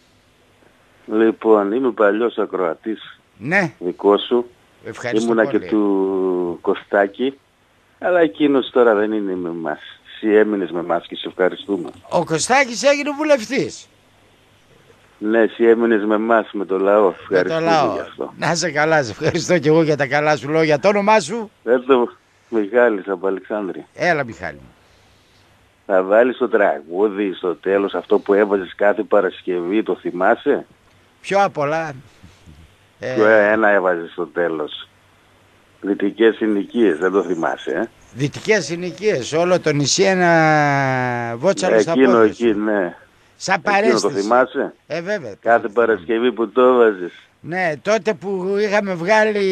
Λοιπόν, είμαι παλιός ακροατής. Ναι. Δικό σου. Ευχαριστώ Ήμουνα πολύ. και του Κωστάκη, αλλά εκείνος τώρα δεν είναι με εμάς. Εσύ έμεινες με εμάς και σε ευχαριστούμε. Ο Κωστάκης έγινε βουλευτής. Ναι, εσύ έμεινες με εμάς, με το λαό. Με το λαό. Γι' αυτό. Να είσαι καλά, σε ευχαριστώ και εγώ για τα καλά σου λόγια. Το όνομά σου? Εδώ, Μιχάλης από Αλεξάνδρεια. Έλα Μιχάλη. Θα βάλεις το τραγούδι στο τέλος, αυτό που έβαζες κάθε Παρασκευή, το θυμάσαι? Πιο απ' όλα. Ποιο ε... ένα έβαζες στο τέλος? Δυτικές συνοικίες, δεν το θυμάσαι, ε? Δυτικές συνοικίες, όλο το νησί ένα βότσαλο στα Εκείνο πόδια. εκεί, ναι. Σαν παρέστηση. Εκείνο το θυμάσαι? Ε, βέβαια. Κάθε Παρασκευή που το έβαζες. Ναι, τότε που είχαμε βγάλει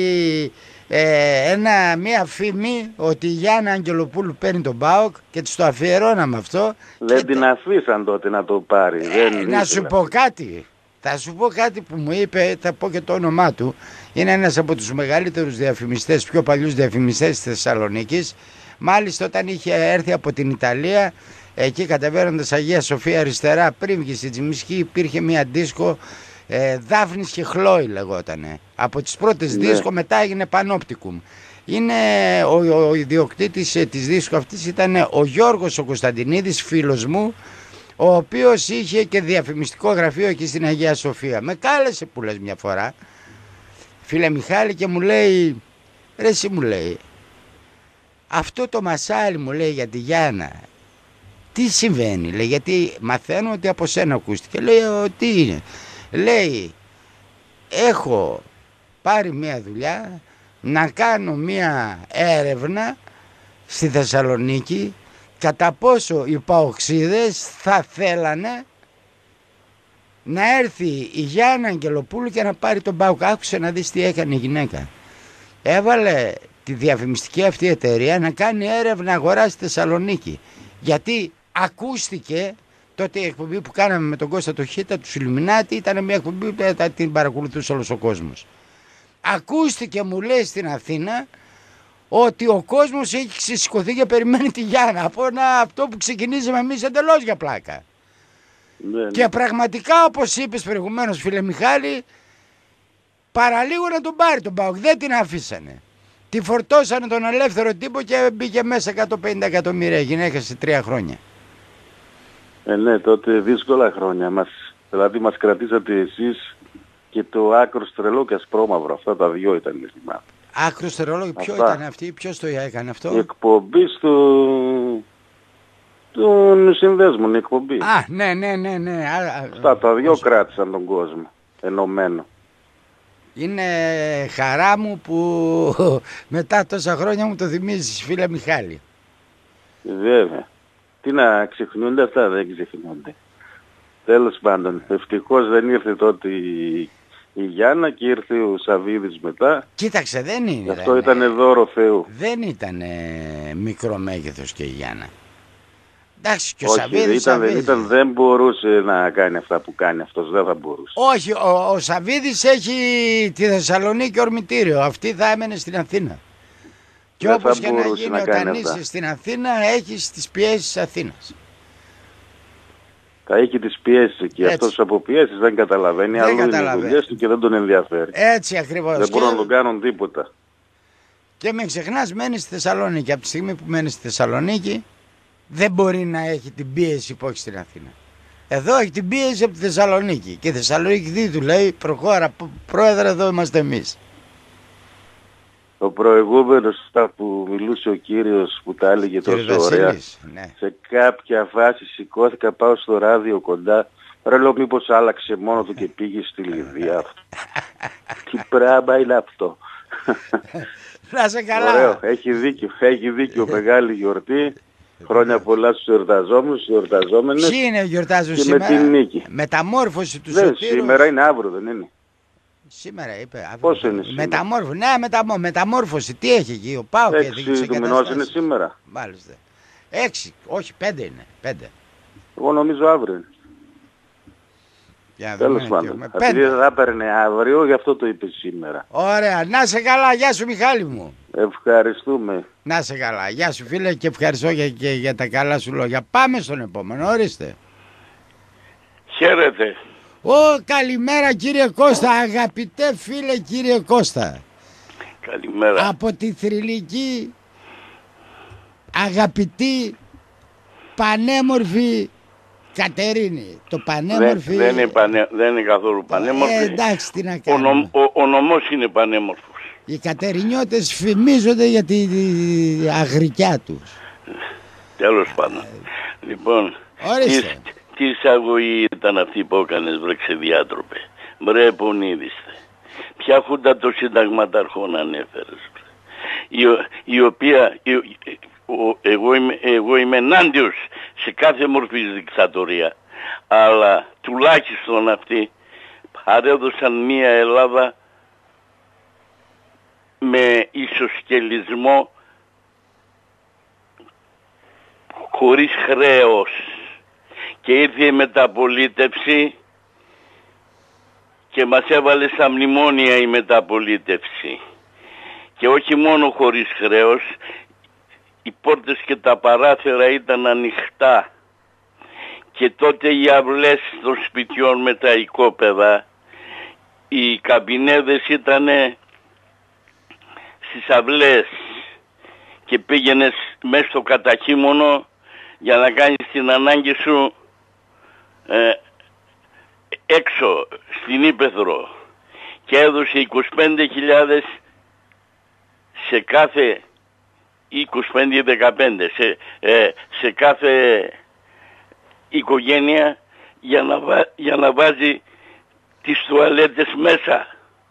ε, ένα, μία φήμη ότι η Γιάννα Αγγελοπούλου παίρνει τον ΠΑΟΚ και της το αφιερώναμε αυτό. Δεν την αφήσαν τότε να το πάρει. Ε, δεν να σου πω κάτι. Θα σου πω κάτι που μου είπε, θα πω και το όνομά του. Είναι ένας από τους μεγαλύτερους διαφημιστές, πιο παλιούς διαφημιστές της Θεσσαλονίκης. Μάλιστα όταν είχε έρθει από την Ιταλία, εκεί κατεβαίνοντας Αγία Σοφία αριστερά, πριν βγει στη Τζιμισκή, υπήρχε μια δίσκο ε, Δάφνης και Χλόη λεγότανε. Από τις πρώτες ναι. δίσκο, μετά έγινε Πανόπτικουμ. Είναι ο, ο, ο ιδιοκτήτης ε, της δίσκου αυτής ήταν ο Γιώργος ο Κωνσταντινίδης, φίλος μου, ο οποίος είχε και διαφημιστικό γραφείο εκεί στην Αγία Σοφία. Με κάλεσε που λες μια φορά, φίλε Μιχάλη, και μου λέει, ρε εσύ, μου λέει, αυτό το μασάλι, μου λέει, για τη Γιάννα, τι συμβαίνει? Λέει, γιατί μαθαίνω ότι από σένα ακούστηκε. Λέει, τι είναι? Λέει, έχω πάρει μια δουλειά να κάνω μια έρευνα στη Θεσσαλονίκη κατά πόσο οι παοξίδες θα θέλανε να έρθει η Γιάννα Αγγελοπούλου και να πάρει τον ΠΑΟΚ. Άκουσε να δεις τι έκανε η γυναίκα. Έβαλε τη διαφημιστική αυτή εταιρεία να κάνει έρευνα αγορά στη Θεσσαλονίκη. Γιατί ακούστηκε τότε η εκπομπή που κάναμε με τον Κώστα το Χίτα, του Ιλουμινάτη, ήταν μια εκπομπή που την παρακολουθούσε όλος ο κόσμος. Ακούστηκε, μου λέει, στην Αθήνα ότι ο κόσμος έχει ξεσηκωθεί και περιμένει τη Γιάννα από ένα, αυτό που ξεκινήσαμε εμείς εντελώς για πλάκα. Ναι, ναι. Και πραγματικά, όπως είπες προηγουμένως, φίλε Μιχάλη, παραλίγο να τον πάρει τον ΠΑΟΚ, δεν την αφήσανε. Τη φορτώσανε τον ελεύθερο τύπο και μπήκε μέσα εκατόν πενήντα εκατομμύρια γυναίκα σε τρία χρόνια. Ε, ναι, τότε δύσκολα χρόνια. Μας, δηλαδή μας κρατήσατε εσείς και το άκρος τρελό και ασπρόμαυρο. Αυτά τα δυο ήταν, δεν θυμάμαι. Άκρος τρελό, ποιο αυτά. Ήταν αυτή, ποιος το έκανε αυτό? Η εκπομπή στο... των συνδέσμων, η εκπομπή. Α, ναι, ναι, ναι, ναι. Αυτά τα δυο όσο... κράτησαν τον κόσμο, ενωμένο. Είναι χαρά μου που μετά τόσα χρόνια μου το θυμίζεις, φίλε Μιχάλη. Βέβαια. Τι να ξεχνιούνται αυτά, δεν ξεχνιούνται. Τέλος πάντων, ευτυχώς δεν ήρθε τότε η, η Γιάννα και ήρθε ο Σαββίδης μετά. Κοίταξε, δεν είναι. Αυτό ήταν δώρο Θεού. Δεν ήταν μικρό μέγεθος και η Γιάννα. Εντάξει, και ο Όχι, Σαββίδης, ήταν, Σαββίδης. Ήταν, δεν μπορούσε να κάνει αυτά που κάνει αυτός, δεν θα μπορούσε. Όχι, ο, ο Σαββίδης έχει τη Θεσσαλονίκη ορμητήριο, αυτή θα έμενε στην Αθήνα. Και δεν όπως και να γίνει, να όταν είσαι στην Αθήνα, έχεις τις πιέσεις της Αθήνας. Θα έχει τις πιέσεις εκεί. Έτσι. Αυτός από πιέσεις δεν καταλαβαίνει. Αλλού είναι οι δουλειές του και δεν τον ενδιαφέρει. Έτσι ακριβώς. Δεν μπορούν να τον κάνουν τίποτα. Και μην ξεχνάς, μένει στη Θεσσαλονίκη. Από τη στιγμή που μένει στη Θεσσαλονίκη, δεν μπορεί να έχει την πίεση που έχει στην Αθήνα. Εδώ έχει την πίεση από τη Θεσσαλονίκη. Και η Θεσσαλονίκη τι του λέει? Προχώρα, πρόεδρε, εδώ είμαστε εμείς. Ο προηγούμενος αυτά που μιλούσε ο κύριος που τα έλεγε τόσο Βασίλης, ωραία, ναι. Σε κάποια φάση σηκώθηκα, πάω στο ράδιο κοντά, ρε λέω μήπως άλλαξε μόνο του και πήγε στη Λιβύα αυτό. Τι πράγμα είναι αυτό? Να σε καλά. Ωραίο, έχει δίκιο, έχει δίκιο, μεγάλη γιορτή. Χρόνια πολλά στους εορταζόμενους, στους εορταζόμενες. Ποιοι είναι γιορτάζουν σήμερα? Με την νίκη. Μεταμόρφωση του δεν, Σωτήρου. Σήμερα είναι, αύριο δεν είναι? Σήμερα είπε. Αύριο. Πώς είναι σήμερα? Μεταμόρφωση. Ναι, μεταμο... μεταμόρφωση. Τι έχει εκεί? Ο ΠΑΟΚ έχει έξι του μηνός είναι σήμερα. Μάλιστα. Έξι. Όχι, πέντε είναι. Πέντε. Εγώ νομίζω αύριο είναι. Τέλος πάντων. Επειδή δεν θα έπαιρνε αύριο, γι' αυτό το είπε σήμερα. Ωραία. Να σε καλά. Γεια σου, Μιχάλη μου. Ευχαριστούμε. Να σε καλά. Γεια σου, φίλε, και ευχαριστώ για, και για τα καλά σου λόγια. Πάμε στον επόμενο. Ορίστε. Χαίρετε. Ω, καλημέρα κύριε Κώστα. Αγαπητέ φίλε κύριε Κώστα. Καλημέρα. Από τη θρυλική, αγαπητή, πανέμορφη Κατερίνη. Το πανέμορφη... Δεν, δεν, είναι, πανέ, δεν είναι καθόλου πανέμορφη. Ε, εντάξει, τι να κάνουμε. Ο, νομ, ο, ο νομός είναι πανέμορφος. Οι Κατερινιώτες φημίζονται για τη, τη αγρικιά τους. Τέλος πάντων. Ε, λοιπόν, ορίστε. Τι, τι εισαγωγή ήταν αυτή που έκανες, βρε ξεδιάτροπε? Μπρε πονίδιστε. Ποια χούντα των συνταγματαρχών ανέφερες? Η, η οποία... Η, ο, εγώ, είμαι, εγώ είμαι ενάντιος σε κάθε μορφή δικτατορία. Αλλά τουλάχιστον αυτοί παρέδωσαν μια Ελλάδα με ισοσκελισμό, χωρίς χρέος, και ήρθε η μεταπολίτευση και μας έβαλε στα μνημόνια η μεταπολίτευση, και όχι μόνο χωρίς χρέος, οι πόρτες και τα παράθυρα ήταν ανοιχτά, και τότε οι αυλές των σπιτιών με τα οικόπεδα, οι καμπινέδες ήταν στις αυλές και πήγαινες μέσα στο καταχύμωνο για να κάνεις την ανάγκη σου ε, έξω στην Ύπαιθρο και έδωσε είκοσι πέντε χιλιάδες σε κάθε είκοσι πέντε δεκαπέντε σε, ε, σε κάθε οικογένεια για να, βα, για να βάζει τις τουαλέτες μέσα.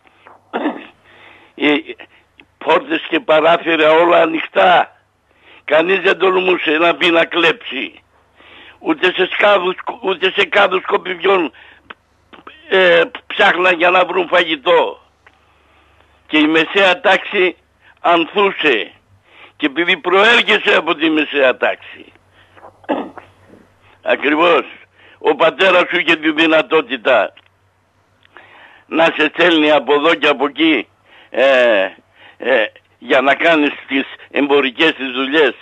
Οι πόρτες και παράθυρα όλα ανοιχτά. Κανείς δεν τολμούσε να μπει να κλέψει. Ούτε σε σκάδους, ούτε σε κάδους σκοπιδιών ε, ψάχναν για να βρουν φαγητό. Και η μεσαία τάξη ανθούσε. Και επειδή προέρχεσαι από τη μεσαία τάξη, ακριβώς, ο πατέρας σου είχε τη δυνατότητα να σε στέλνει από εδώ και από εκεί ε, ε, για να κάνεις τις εμπορικές τις δουλειές.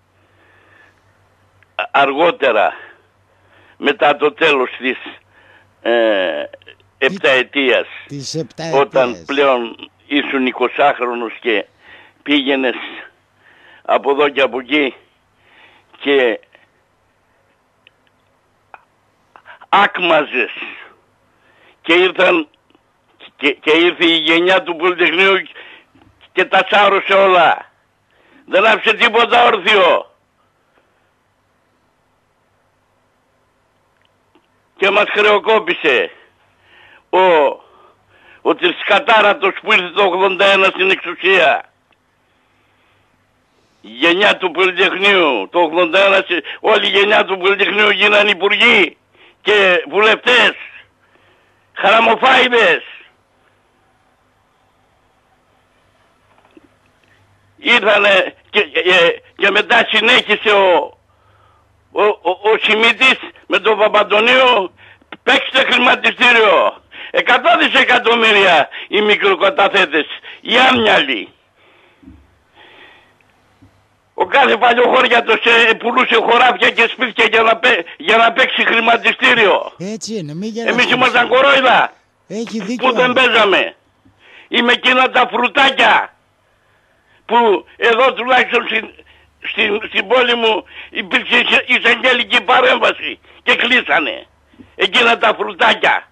Αργότερα, μετά το τέλος της ε, επταετίας, της επταετίας, όταν πλέον ήσουν εικοσάχρονος και πήγαινες από εδώ και από εκεί και άκμαζες και ήρθαν και, και ήρθε η γενιά του Πολυτεχνείου και τα σάρωσε όλα. Δεν άφησε τίποτα όρθιο. Και μας χρεοκόπησε ο, ο Τρισκατάρατος που ήρθε το ογδόντα ένα στην εξουσία. Η γενιά του Πολυτεχνείου, το ογδόντα ένα, όλη η γενιά του Πολυτεχνείου γίνανε υπουργοί και βουλευτές, χαραμοφάιδες. Ήρθανε και, και, και μετά συνέχισε ο, ο, ο, ο Σιμίτης με τον Παπαντονίου, παίξτε χρηματιστήριο. Εκατό δισεκατομμύρια οι μικροκαταθέτες, οι άμυαλοι. Ο κάθε παλιοχώριατος ε, πουλούσε χωράφια και σπίτια για να, για να παίξει χρηματιστήριο. Έτσι είναι, μη γελάς. Εμείς ήμασταν κορόιδα. Έχει δίκιο. Που δεν παίζαμε. Είμαι εκείνα τα φρουτάκια που εδώ τουλάχιστον στην, στην, στην πόλη μου υπήρξε εισαγγελική παρέμβαση και κλείσανε. Εκείνα τα φρουτάκια.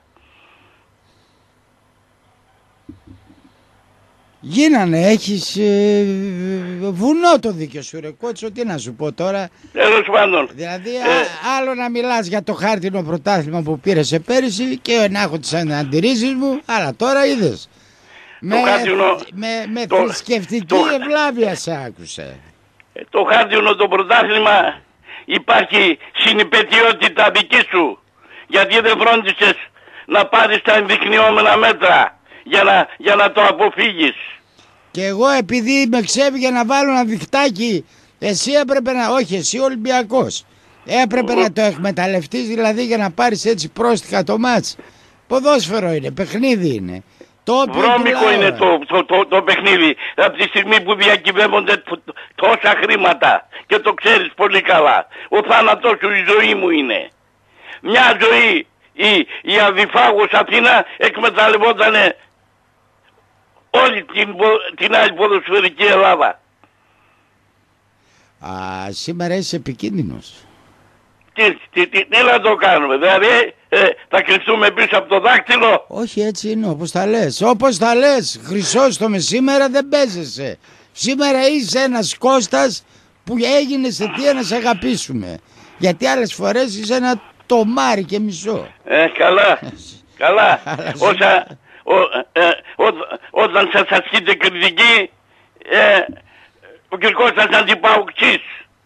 Γίνανε, έχεις ε, βουνό το δίκιο σου ρε Κότσο, τι να σου πω τώρα. Τέλος πάντων. Δηλαδή ε... α, άλλο να μιλάς για το χάρτινο πρωτάθλημα που πήρες πέρυσι και να έχω τις αντιρρήσεις μου, αλλά τώρα είδες. Με, χάρτινο, με, με το, θρησκευτική το, ευλάβεια σε άκουσε. Το χάρτινο το πρωτάθλημα υπάρχει συνυπετιότητα δική σου, γιατί δεν φρόντισες να πάρεις τα ενδεικνυόμενα μέτρα για να, για να το αποφύγεις. Και εγώ επειδή με ξέφυγε να βάλω ένα διχτάκι, εσύ έπρεπε να, όχι εσύ Ολυμπιακός, έπρεπε ο... να το εκμεταλλευτείς δηλαδή για να πάρεις έτσι πρόστιχα το μάτς. Ποδόσφαιρο είναι, παιχνίδι είναι. Το βρώμικο είναι το, το, το, το παιχνίδι από τη στιγμή που διακυβεύονται τόσα χρήματα και το ξέρεις πολύ καλά. Ο θάνατός σου η ζωή μου είναι. Μια ζωή η, η αδιφάγος Αθήνα εκμεταλλευόταν όλη την, την άλλη ποδοσφαιρική Ελλάδα. Α, σήμερα είσαι επικίνδυνος. Τι, τι, τι, τι να το κάνουμε, δηλαδή ε, θα κρυφτούμε πίσω από το δάκτυλο. Όχι, έτσι είναι όπως τα λες. Όπως τα λες, Χρυσόστομε, σήμερα δεν παίζεσαι. Σήμερα είσαι ένας Κώστας που έγινε σε τι να σε αγαπήσουμε. Γιατί άλλες φορές είσαι ένα τομάρι και μισό. Ε, καλά, καλά. Όσα, ο, ε, ο, όταν σας ασκείτε κριτική, ε, ο κ. Κώστας αντιπαουκτής.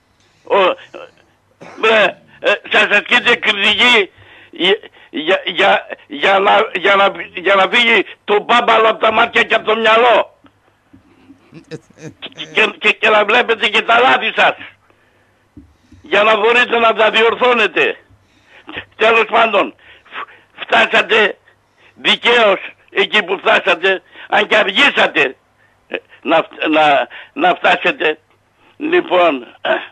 Ε, ε, σας ασκείτε κριτική για, για, για, για, να, για, να, για να φύγει το μπάμπαλο από τα μάτια και από το μυαλό. και, και, και, και να βλέπετε και τα λάθη σας. Για να μπορείτε να τα διορθώνετε. Τέλος πάντων, φτάσατε δικαίως εκεί που φτάσατε, αν και αργήσατε να, να, να φτάσετε. Λοιπόν,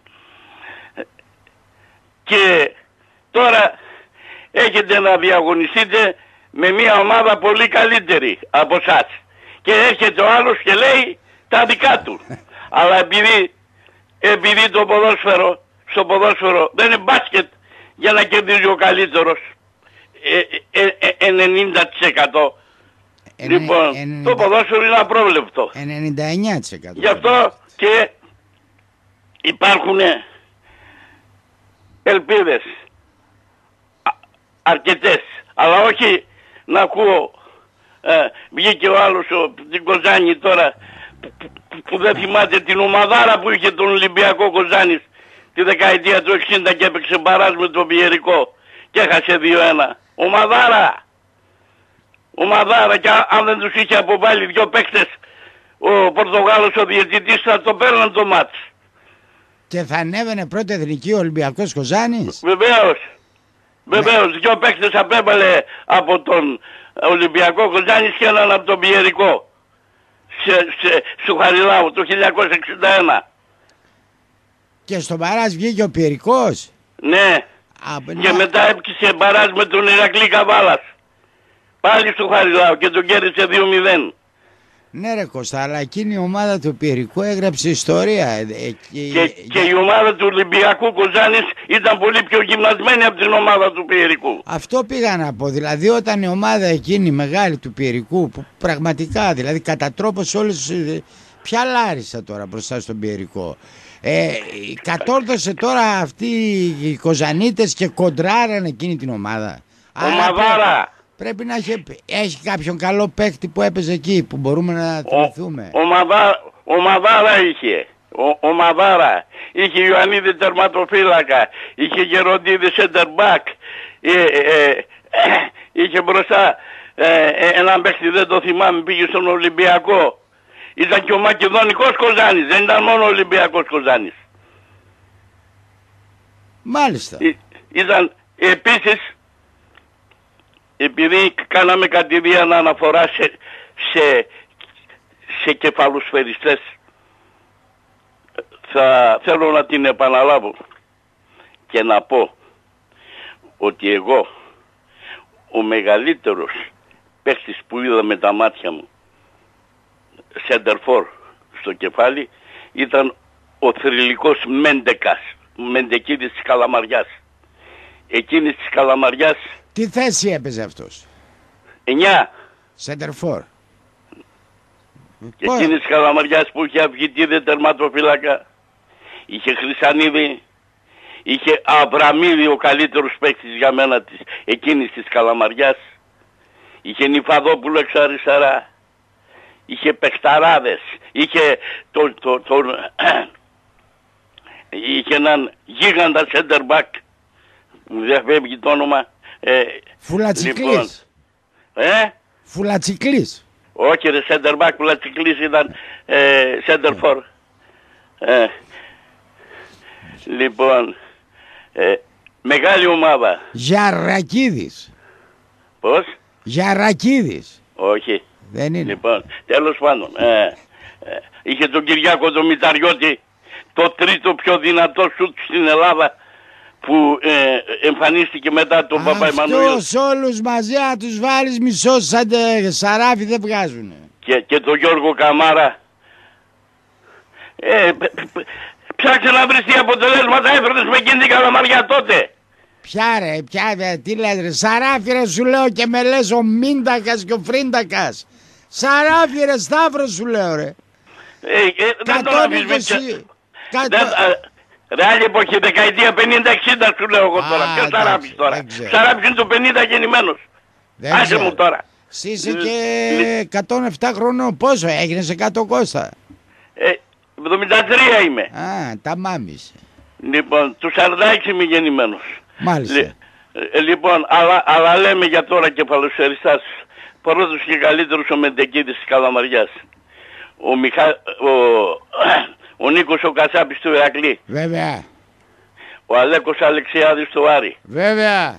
και τώρα έχετε να διαγωνιστείτε με μια ομάδα πολύ καλύτερη από εσάς. Και έρχεται ο άλλος και λέει τα δικά του. Αλλά επειδή, επειδή το ποδόσφαιρο, στο ποδόσφαιρο δεν είναι μπάσκετ για να κερδίζει ο καλύτερος ε, ε, ε, ενενήντα τοις εκατό. Λοιπόν, ενενήντα... το ποδόσφαιρο είναι απρόβλεπτο. ενενήντα εννιά τοις εκατό. Γι' αυτό και υπάρχουν ελπίδες αρκετές, αλλά όχι να ακούω ε, βγήκε ο άλλος ο, την Κοζάνη τώρα που, που, που δεν θυμάται την ομαδάρα που είχε τον Ολυμπιακό Κοζάνης τη δεκαετία του εξήντα και έπαιξε μπαράζ με τον Πιερικό και έχασε δύο ένα. Ομαδάρα! Ομαδάρα, και αν δεν τους είχε αποβάλει δυο παίκτες ο Πορτογάλος ο διαιτητής θα το παίρναν το μάτς. Και θα ανέβαινε πρώτη εθνική ο Ολυμπιακός Κοζάνης. Βεβαίως. Βεβαίως. Ναι. Δυο παίκτες απέβαλε από τον Ολυμπιακό Κοζάνης και έναν από τον Πιερικό. Σε, σε, στο Χαριλάου το χίλια εννιακόσια εξήντα ένα. Και στο μπαράζ βγήκε ο Πιερικός. Ναι. Α, και ναι. Μετά έπαιξε μπαράζ με τον Ηρακλή Καβάλας. Πάλι στο Χαριλάου και τον κέρδισε δύο μηδέν. Ναι ρε Κώστα, αλλά εκείνη η ομάδα του Πιερικού έγραψε ιστορία. Ε, και, και, και η ομάδα του Ολυμπιακού Κοζάνης ήταν πολύ πιο γυμνασμένη από την ομάδα του Πιερικού. Αυτό πήγα να πω, δηλαδή όταν η ομάδα εκείνη μεγάλη του Πιερικού, που πραγματικά δηλαδή κατά τρόπο σε όλες, ποια Λάρισα τώρα μπροστά στον Πιερικό. Ε, κατόρθωσε τώρα αυτοί οι Κοζανίτες και κοντράραν εκείνη την ομάδα. Ομαδάρα! Πρέπει να έχει, έχει κάποιον καλό παίκτη που έπαιζε εκεί που μπορούμε να θυμηθούμε. Ο, ο, Μαδά, ο Μαδάρα είχε. Ο, ο Μαδάρα. Είχε Ιωαννίδη τερματοφύλακα. Είχε Γεροντίδη center back. Ε, ε, ε, είχε μπροστά ε, ε, έναν παίκτη, δεν το θυμάμαι, πήγε στον Ολυμπιακό. Ήταν και ο Μακεδονικός Κοζάνης. Δεν ήταν μόνο ο Ολυμπιακός Κοζάνης. Μάλιστα. Ή, ήταν επίσης, επειδή κάναμε κατηδίαν αναφορά σε, σε, σε κεφαλοσφαιριστές, θα θέλω να την επαναλάβω και να πω ότι εγώ ο μεγαλύτερος παίκτης που είδα με τα μάτια μου σέντερφορ στο κεφάλι ήταν ο θρυλικός Μέντεκας, Μεντεκίδης της Καλαμαριάς. Εκείνης της Καλαμαριάς. Τι θέση έπαιζε αυτός? Εννιά. Σέντερφορ. Και εκείνης της Καλαμαριάς που είχε Αυγητίδη τερματοφύλακα, είχε Χρυσανίδη, είχε Αβραμίδη, ο καλύτερος παίκτης για μένα της εκείνης της Καλαμαριάς, είχε Νιφαδόπουλο εξ αριστερά, είχε παιχταράδες, είχε τον, το, το, είχε έναν γίγαντα center back, μου διαφεύγει το όνομα. Ε, Φουλατσικλής. Λοιπόν, ε? Φουλατσικλής. Όχι ρε, center back, Φουλατσικλής ήταν ε, center for. Ε, λοιπόν, ε, μεγάλη ομάδα. Γιαρρακίδης. Πώς? Γιαρρακίδης. Όχι. Δεν είναι. Λοιπόν, τέλος πάντων, ε, ε, είχε τον Κυριάκο τον Μηταριώτη, το τρίτο πιο δυνατό σουτ στην Ελλάδα, που ε, εμφανίστηκε μετά τον Παπα Εμμανουήλ. Αυτούς όλους μαζί να τους βάλεις μισό σαν Σαράφι δεν βγάζουνε. Και, και τον Γιώργο Καμάρα. Ε, ψάξε να βρεις τι αποτελέσματα έφερες με εκείνη την Καλαμαριά τότε. Ποια ρε, ποια ρε, τι λες ρε, Σαράφι ρε σου λέω και με λες ο Μίντακας και ο Φρίντακας. Σαράφι ρε, Σταύρο σου λέω ρε. Ε, ε, δεν τον αφήσουμε. Ρε άλλη εποχή, δεκαετία πενήντα εξήντα σου λέω εγώ τώρα. Ποιος Σαράφης τώρα? Σαράφης είναι το πενήντα γεννημένος. Άσε μου τώρα. Είσαι και εκατόν επτά χρονών. Πόσο έγινες εκατό Κώστα? Ε, εβδομήντα τρία είμαι. Α, τα μάμισε. Λοιπόν, του σαράντα έξι είμαι γεννημένος. Μάλιστα. Λε, ε, λοιπόν, αλλά, αλλά λέμε για τώρα κεφαλοσφαιριστάς. Πρώτος και καλύτερος ο Μεντεκίδης της Καλαμαριάς. Ο Μιχα... Ο... Ο Νίκος ο Κασάπης του Ηρακλή. Βέβαια. Ο Αλέκος Αλεξιάδης του Άρη. Βέβαια.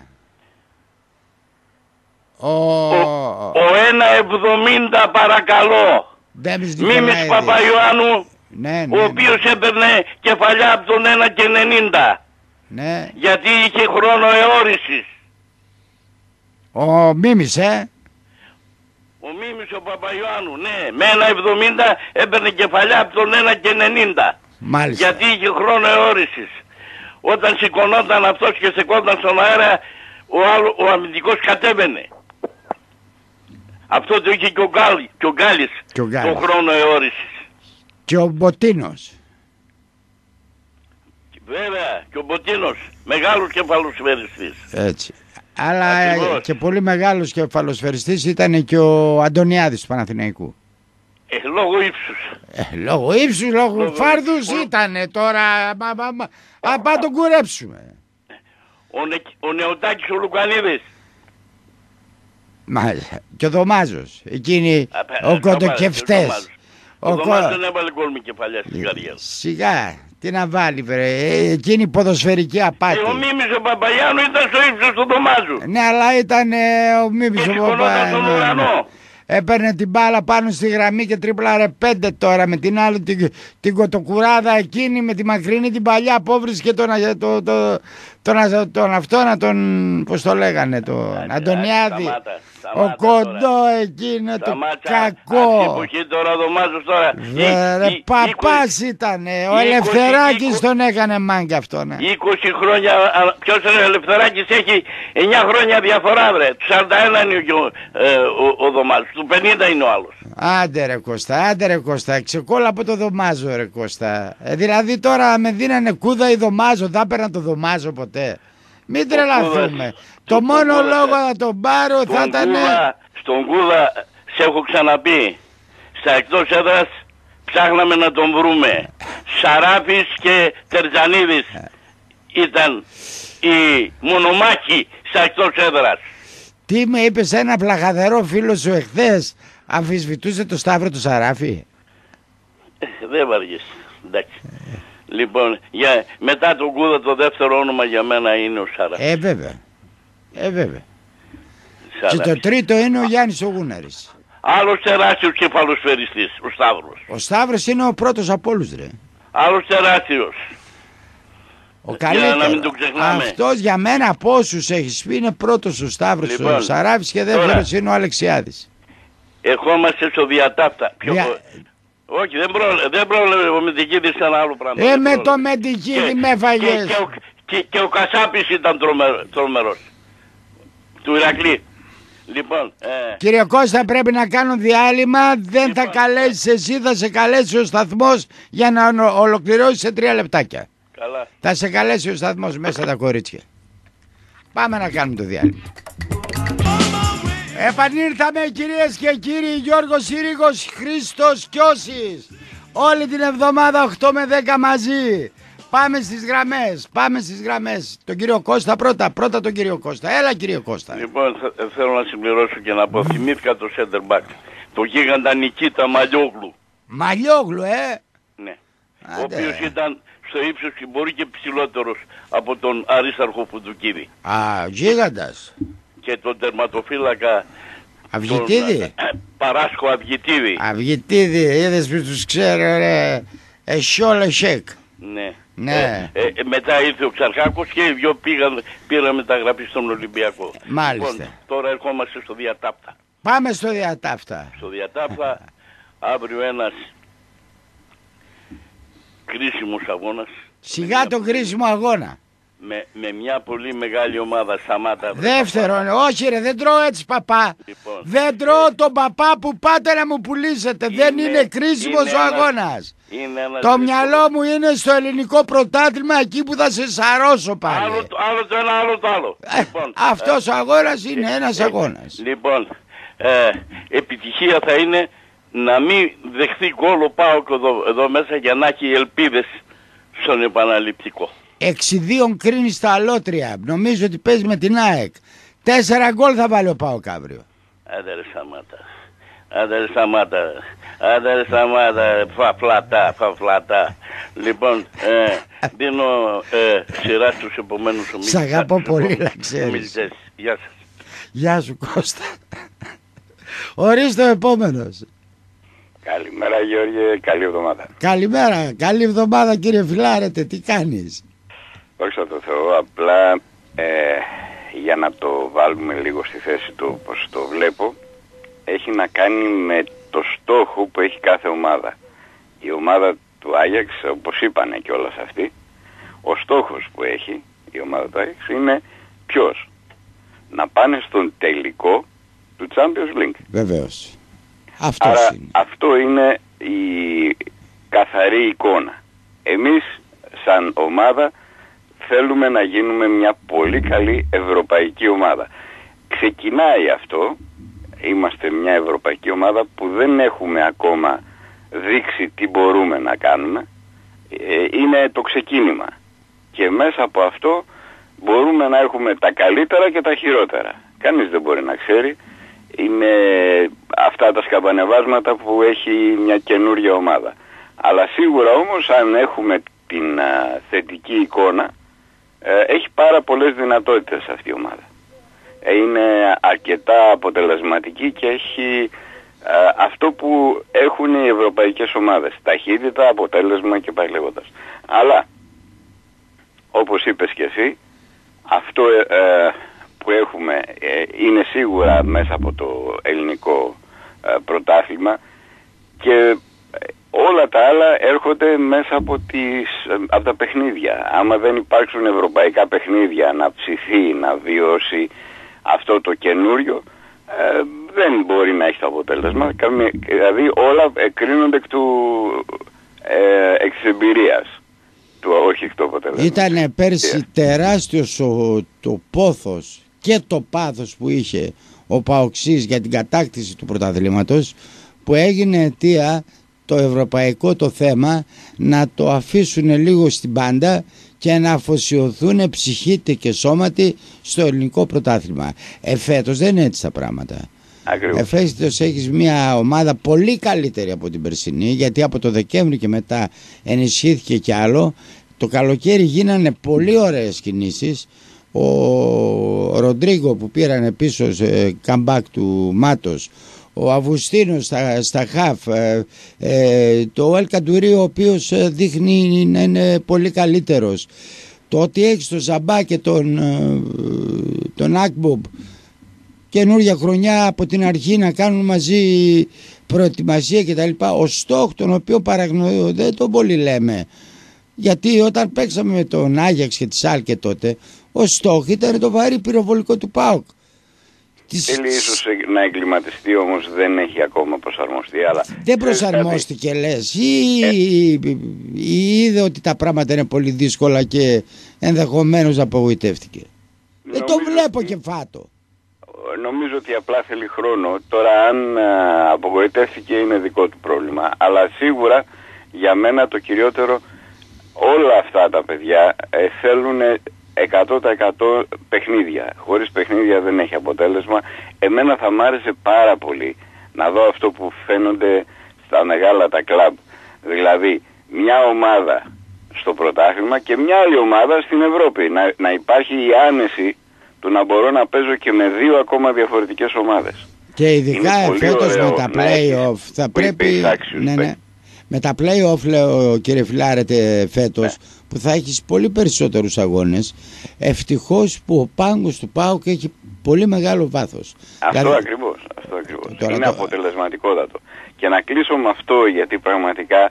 Ο, ο, ο ένα εβδομήντα παρακαλώ. Μίμης Παπαϊωάννου, ναι, ναι, ο οποίος ναι. έπαιρνε κεφαλιά από τον ένα και ενενήντα. Ναι. Γιατί είχε χρόνο αιώρησης. Ο Μίμης, ε. Ο Μίμης ο Παπαϊωάννου, ναι, με ένα εβδομήντα έπαιρνε κεφαλιά από τον ένα και ενενήντα. Μάλιστα. Γιατί είχε χρόνο αιώρησης. Όταν σηκωνόταν αυτός και σηκώνταν στον αέρα, ο, άλλο, ο αμυντικός κατέβαινε. Αυτό το είχε και ο, Γκάλι, και ο Γκάλης, τον χρόνο αιώρησης. Και ο Μποτίνος. Βέβαια, και ο Μποτίνος, μεγάλος κεφαλοσφαιριστής. Έτσι. Αλλά Ακριβώς. Και πολύ μεγάλος κεφαλοσφαιριστής ήταν και ο Αντωνιάδης του Παναθηναϊκού. Ε, λόγω ύψους. Ε, λόγω ύψους, λόγω, λόγω φάρδους ύψους. Ήτανε τώρα, μα, μα, μα, α, πάμε τον κουρέψουμε. Ο, Νε, ο Νεοτάκης ο Λουκανίδης. Μα, και ο Δωμάζος, εκείνοι α, ο κοντοκεφτές. Ο, ο Δωμάζος δεν έβαλε γκολ με κεφαλιά στην καριέρα. Σιγά, τι να βάλει βρε, εκείνη ποδοσφαιρική απάτη. Ε, ο Μίμης ο Παπαγιάννου ήταν στο ύψος του Δωμάζου. Ναι, αλλά ήταν ε, ο Μίμης ο Παπαγιάννου. Έπαιρνε την μπάλα πάνω στη γραμμή και τρίπλαρε πέντε τώρα με την άλλη την, την κοτοκουράδα εκείνη με τη μακρινή την παλιά που βρίσκε τον, το, το, τον, τον αυτό να τον, πώς το λέγανε, τον Αντωνιάδη. Ο κοντό εκείνο το κακό. Αυτή εποχή τώρα ο Δωμάζος τώρα. Ρε παπάς ήτανε, ο Ελευθεράκης τον έκανε μάγκα αυτόν. είκοσι χρόνια, ποιος είναι ο Ελευθεράκης, έχει εννιά χρόνια διαφορά βρε. Του σαράντα ένα είναι ο, ε, ο, ο Δωμάζος, του πενήντα είναι ο άλλος. Άντε ρε Κώστα, άντε ρε Κώστα, ξεκόλα από το Δωμάζο ρε Κώστα. Ε, δηλαδή τώρα με δίνανε κούδα ή Δωμάζο, θα έπαιρνα το Δωμάζο ποτέ. Μην τρελαθούμε. Το μόνο κούδα, λόγο να τον πάρω θα ήταν... Στον Κούδα, σε έχω ξαναπεί, στα εκτός έδρας ψάχναμε να τον βρούμε. Σαράφης και Τερζανίδης ήταν οι μονομάχοι στα εκτός έδρας. Τι με είπες, ένα πλαγαδερό φίλο σου εχθές αμφισβητούσε το Σταύρο του Σαράφη? Ε, δεν βαριέσαι, εντάξει. Λοιπόν, για, μετά τον Κούδα το δεύτερο όνομα για μένα είναι ο Σαράφης. Ε, βέβαια. Ε, βέβαια. Σαράφης. Και το τρίτο είναι ο Γιάννης ο Γούναρης. Άλλος τεράστιος κεφαλοσφαιριστής, ο Σταύρος. Ο Σταύρος είναι ο πρώτος από όλους, ρε. Άλλος τεράστιος. Ο καλύτερος. Αυτός για μένα από όσους έχεις πει είναι πρώτος ο Σταύρος, λοιπόν, ο Σαράφης και δεύτερος είναι ο Αλεξιάδης. Ερχόμαστε στο διατάφτα. Πιο... Δια... Όχι, δεν, προ... δεν πρόβλεπε ο Μεντικίδης ένα άλλο πράγμα. Ε, με το Μεντικίδη με έφαγες. Και, και, και, και ο Κασάπης ήταν τρομερός, τρομερός. Του Ηρακλή. Λοιπόν, ε... Κύριε Κώστα, πρέπει να κάνω διάλειμμα. Δεν λοιπόν, θα καλέσεις εσύ, θα σε καλέσει ο σταθμός για να ολοκληρώσεις σε τρία λεπτάκια. Καλά. Θα σε καλέσει ο σταθμός μέσα τα κορίτσια. Πάμε να κάνουμε το διάλειμμα. Επανήλθαμε κυρίες και κύριοι, Γιώργος Σύριγος, Χρήστος Κιώσης. Όλη την εβδομάδα οκτώ με δέκα μαζί. Πάμε στις γραμμές, πάμε στις γραμμές. Τον κύριο Κώστα πρώτα, πρώτα τον κύριο Κώστα. Έλα κύριο Κώστα. Λοιπόν, θέλω να συμπληρώσω και να πω, θυμήθηκα το center back. Το γίγαντα Νικίτα Μαλιόγλου. Μαλιόγλου, ε! Ναι. Άντε. Ο οποίος ήταν στο ύψος και μπορεί και ψηλότερος από τον Αρίσταρχο Φουντουκίδη. Α, γίγαντας. Και τον τερματοφύλακα Αυγητίδη. Τον, ε, Παράσχο Αυγητίδη. Αυγητίδη, είδες που τους ξέρω ρε. Εσιόλε σεκ. Ναι. Ναι. Ε, ε, μετά ήρθε ο Ξαρχάκος και οι δυο πήγαν, πήραν μεταγραφή στον Ολυμπιακό. Μάλιστα. Λοιπόν, τώρα ερχόμαστε στο διατάφτα. Πάμε στο διατάφτα. Στο διατάφτα αύριο ένας κρίσιμος αγώνας. Σιγά τον κρίσιμο αγώνα. Με, με μια πολύ μεγάλη ομάδα, Σαμάτα. Δεύτερον, όχι ρε, δεν τρώω έτσι παπά. Λοιπόν, δεν τρώω τον παπά που πάτε να μου πουλήσετε. Είναι, δεν είναι κρίσιμος είναι ο αγώνας. Είναι το μυαλό μου είναι στο ελληνικό πρωτάθλημα, εκεί που θα σε σαρώσω πάλι. Άλλο, άλλο το ένα, άλλο το άλλο. Ε, λοιπόν, αυτός ε, ο αγώνας είναι ε, ένας ε, αγώνας. Λοιπόν, ε, επιτυχία θα είναι να μην δεχθεί γκολ ο ΠΑΟΚ εδώ, εδώ μέσα για να έχει ελπίδες στον επαναληπτικό. Εξιδίων κρίνει στα αλότρια. Νομίζω ότι παίζει με την ΑΕΚ. Τέσσερα γκολ θα βάλει ο ΠΑΟΚ αύριο. Άντε ρε Σαμάτα. Άντε ρε Σαμάτα. Άντε ρε Σαμάτα. Φαφλατά, φαφλατά. Λοιπόν, ε, δίνω ε, σειρά στους επομένους ομιλητές. Σ' αγαπώ πολύ να ξέρεις. Γεια σας. Γεια σου Κώστα. Ορίστε ο επόμενος. Καλημέρα Γεώργιε, καλή εβδομάδα. Καλημέρα, καλή εβδομάδα κύριε Φιλάρετε, τι κάνεις? Δόξα τω Θεώ, απλά ε, για να το βάλουμε λίγο στη θέση του όπως το βλέπω, έχει να κάνει με το στόχο που έχει κάθε ομάδα. Η ομάδα του Άγιαξ, όπως είπανε κιόλας αυτοί, ο στόχος που έχει η ομάδα του Άγιαξ είναι ποιος? Να πάνε στον τελικό του Champions League. Βεβαίως. Αυτός Άρα είναι. αυτό είναι η καθαρή εικόνα. Εμείς σαν ομάδα θέλουμε να γίνουμε μια πολύ καλή ευρωπαϊκή ομάδα. Ξεκινάει αυτό, είμαστε μια ευρωπαϊκή ομάδα που δεν έχουμε ακόμα δείξει τι μπορούμε να κάνουμε. Είναι το ξεκίνημα. Και μέσα από αυτό μπορούμε να έχουμε τα καλύτερα και τα χειρότερα. Κανείς δεν μπορεί να ξέρει. Είναι αυτά τα σκαμπανεβάσματα που έχει μια καινούργια ομάδα. Αλλά σίγουρα όμως αν έχουμε την α, θετική εικόνα, ε, έχει πάρα πολλές δυνατότητες αυτή η ομάδα. Ε, είναι αρκετά αποτελεσματική και έχει α, αυτό που έχουν οι ευρωπαϊκές ομάδες. Ταχύτητα, αποτέλεσμα και πάει λέγοντας. Αλλά, όπως είπες και εσύ, αυτό ε, που έχουμε ε, είναι σίγουρα μέσα από το ελληνικό ε, πρωτάθλημα και όλα τα άλλα έρχονται μέσα από, τις, από τα παιχνίδια. Άμα δεν υπάρξουν ευρωπαϊκά παιχνίδια να ψηθεί, να βιώσει αυτό το καινούριο, ε, δεν μπορεί να έχει το αποτέλεσμα. Δηλαδή όλα κρίνονται εκ, του, ε, εκ της εμπειρίας του, όχι εκ του αποτέλεσμα. Ήτανε πέρσι yeah. τεράστιος ο, το πόθος και το πάθος που είχε ο Παοξής για την κατάκτηση του πρωταθλήματος, που έγινε αιτία το ευρωπαϊκό το θέμα να το αφήσουν λίγο στην πάντα και να αφοσιωθούν ψυχήτη και σώματι στο ελληνικό πρωτάθλημα. Εφέτος δεν είναι έτσι τα πράγματα. Εφέτος έχεις μια ομάδα πολύ καλύτερη από την περσινή, γιατί από το Δεκέμβρη και μετά ενισχύθηκε κι άλλο. Το καλοκαίρι γίνανε πολύ ωραίες κινήσεις. Ο Ροντρίγκο που πήρανε πίσω σε comeback του Μάτος, ο Αβουστίνος στα, στα χαφ, ε, ε, το Ελκαντουρί ο οποίος δείχνει να είναι πολύ καλύτερος, το ότι έχεις τον Ζαμπά και τον, ε, τον Ακμπομ καινούργια χρονιά από την αρχή να κάνουν μαζί προετοιμασία κτλ. Ο Στόχ, τον οποίο παραγνωρίζω, δεν τον πολύ λέμε, γιατί όταν παίξαμε με τον Άγιαξ και τη Σάλκε τότε, ο Στόχ ήταν το βαρύ πυροβολικό του ΠΑΟΚ. Θέλει ίσως να εγκληματιστεί, όμως δεν έχει ακόμα προσαρμοστεί. Αλλά δεν προσαρμόστηκε κάτι... λες ή, ε... ή είδε ότι τα πράγματα είναι πολύ δύσκολα και ενδεχομένως απογοητεύτηκε. Δεν το βλέπω ότι... και φάτο. Νομίζω ότι απλά θέλει χρόνο. Τώρα αν α, απογοητεύτηκε είναι δικό του πρόβλημα. Αλλά σίγουρα για μένα το κυριότερο, όλα αυτά τα παιδιά ε, θέλουν εκατό τοις εκατό παιχνίδια. Χωρίς παιχνίδια δεν έχει αποτέλεσμα. Εμένα θα μ' άρεσε πάρα πολύ να δω αυτό που φαίνονται στα μεγάλα τα κλαμπ. Δηλαδή μια ομάδα στο πρωτάθλημα και μια άλλη ομάδα στην Ευρώπη. Να, να υπάρχει η άνεση του να μπορώ να παίζω και με δύο ακόμα διαφορετικές ομάδες. Και ειδικά εφέτος με τα play-off θα πρέπει... Ναι, ναι. Με τα play-off, λέω κύριε Φιλάρετε, φέτος, ναι, που θα έχεις πολύ περισσότερους αγώνες, ευτυχώς που ο πάγκος του ΠΑΟΚ έχει πολύ μεγάλο βάθος. Αυτό δηλαδή... ακριβώς, αυτό ακριβώς. Είναι το... αποτελεσματικότατο. Και να κλείσω με αυτό, γιατί πραγματικά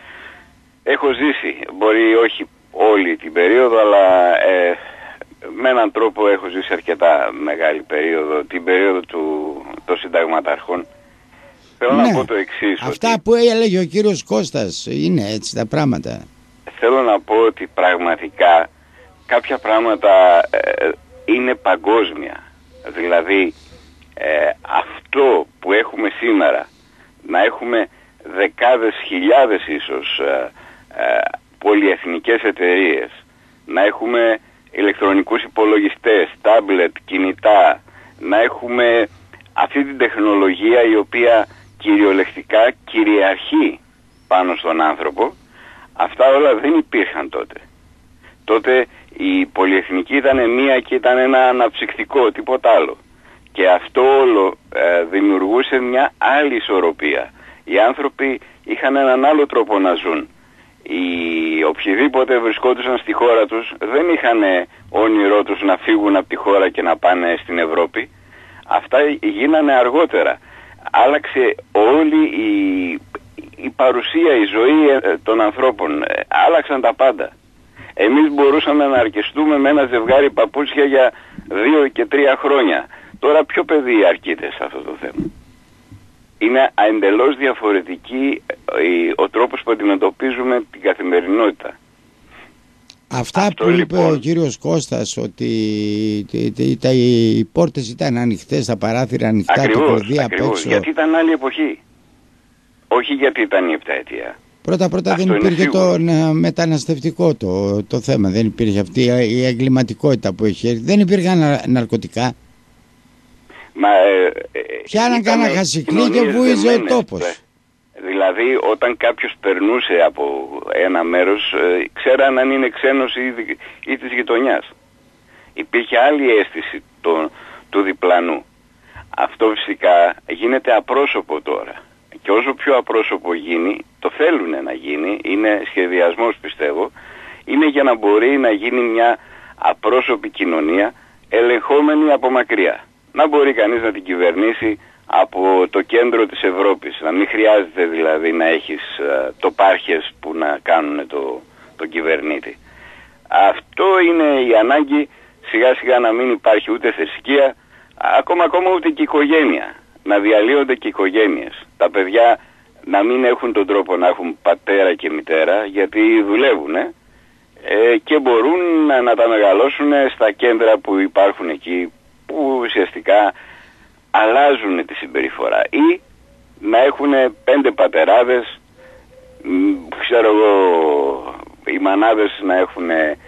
έχω ζήσει, μπορεί όχι όλη την περίοδο, αλλά ε, με έναν τρόπο έχω ζήσει αρκετά μεγάλη περίοδο, την περίοδο του, των συνταγματαρχών. Θέλω ναι, να πω το εξής. Αυτά ότι... που έλεγε ο κύριος Κώστας είναι έτσι τα πράγματα. Θέλω να πω ότι πραγματικά κάποια πράγματα ε, είναι παγκόσμια. Δηλαδή ε, αυτό που έχουμε σήμερα, να έχουμε δεκάδες χιλιάδες ίσως ε, ε, πολυεθνικές εταιρείες, να έχουμε ηλεκτρονικούς υπολογιστές, τάμπλετ, κινητά, να έχουμε αυτή την τεχνολογία η οποία κυριολεκτικά κυριαρχεί πάνω στον άνθρωπο, αυτά όλα δεν υπήρχαν τότε. Τότε η πολυεθνική ήταν μία και ήταν ένα αναψυκτικό, τίποτα άλλο. Και αυτό όλο ε, δημιουργούσε μια άλλη ισορροπία. Οι άνθρωποι είχαν έναν άλλο τρόπο να ζουν. Οι οποιοδήποτε βρισκόντουσαν στη χώρα τους δεν είχαν όνειρό τους να φύγουν από τη χώρα και να πάνε στην Ευρώπη. Αυτά γίνανε αργότερα. άλλαξε όλη η, η παρουσία, η ζωή των ανθρώπων. Άλλαξαν τα πάντα. Εμείς μπορούσαμε να αρκεστούμε με ένα ζευγάρι παπούτσια για δύο και τρία χρόνια. Τώρα ποιο παιδί αρκείται σε αυτό το θέμα? Είναι εντελώς διαφορετική ο τρόπος που αντιμετωπίζουμε την καθημερινότητα. Αυτά αυτό, που λοιπόν, είπε ο κύριος Κώστας, ότι οι πόρτες ήταν ανοιχτές, τα παράθυρα ανοιχτά, ακριβώς, το κορδί απ' ακριβώς, έξω. γιατί ήταν άλλη εποχή. Όχι γιατί ήταν η επταετία. Πρώτα πρώτα αυτό δεν υπήρχε το μεταναστευτικό το, το θέμα, δεν υπήρχε αυτή η εγκληματικότητα που είχε. Δεν υπήρχαν ναρκωτικά. Μα, ε, πιάναν κάνα χασικλί και βούιζε ο τόπος. Δηλαδή όταν κάποιος περνούσε από ένα μέρος, ε, ξέραν αν είναι ξένος ή, ή της γειτονιάς. Υπήρχε άλλη αίσθηση το, του διπλανού. Αυτό φυσικά γίνεται απρόσωπο τώρα. Και όσο πιο απρόσωπο γίνει, το θέλουν να γίνει, είναι σχεδιασμός πιστεύω, είναι για να μπορεί να γίνει μια απρόσωπη κοινωνία ελεγχόμενη από μακριά. Να μπορεί κανείς να την κυβερνήσει από το κέντρο της Ευρώπης. Να μην χρειάζεται δηλαδή να έχεις uh, τοπάρχες που να κάνουν το, το κυβερνήτη. Αυτό είναι η ανάγκη σιγά σιγά να μην υπάρχει ούτε θρησκεία, ακόμα ακόμα ούτε και οικογένεια. Να διαλύονται και οικογένειες. Τα παιδιά να μην έχουν τον τρόπο να έχουν πατέρα και μητέρα, γιατί δουλεύουν ε, και μπορούν να, να τα μεγαλώσουν στα κέντρα που υπάρχουν εκεί, που ουσιαστικά αλλάζουν τη συμπεριφορά, ή να έχουν πέντε πατεράδες, ξέρω εγώ, οι μανάδες να έχουν ε,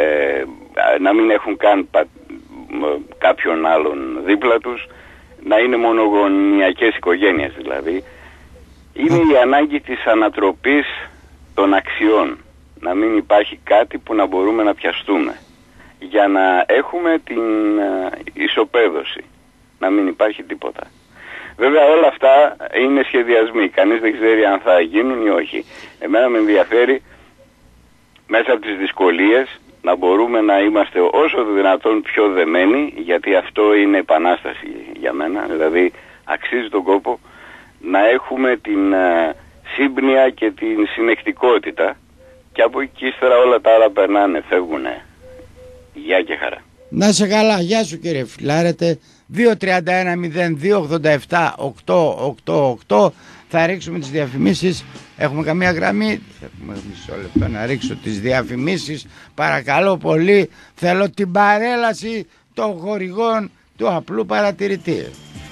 να μην έχουν καν πα, κάποιον άλλον δίπλα τους, να είναι μονογονιακές οικογένειες δηλαδή. Είναι η ανάγκη της ανατροπής των αξιών, να μην υπάρχει κάτι που να μπορούμε να πιαστούμε, για να έχουμε την ισοπαίδωση, να μην υπάρχει τίποτα. Βέβαια όλα αυτά είναι σχεδιασμοί, κανείς δεν ξέρει αν θα γίνουν ή όχι. Εμένα με ενδιαφέρει μέσα από τις δυσκολίες να μπορούμε να είμαστε όσο δυνατόν πιο δεμένοι, γιατί αυτό είναι επανάσταση για μένα, δηλαδή αξίζει τον κόπο να έχουμε την uh, σύμπνοια και την συνεκτικότητα, και από εκεί ύστερα όλα τα άλλα περνάνε, φεύγουνε. Γεια και χαρά. Να σε καλά, γεια σου κύριε Φιλάρετε. Δύο τρία ένα μηδέν δύο ογδόντα επτά οκτώ οκτώ οκτώ. Θα ρίξουμε τις διαφημίσεις. Έχουμε καμία γραμμή? Έχουμε μισό λεπτό να ρίξω τις διαφημίσεις. Παρακαλώ πολύ. Θέλω την παρέλαση των χορηγών του απλού παρατηρητή.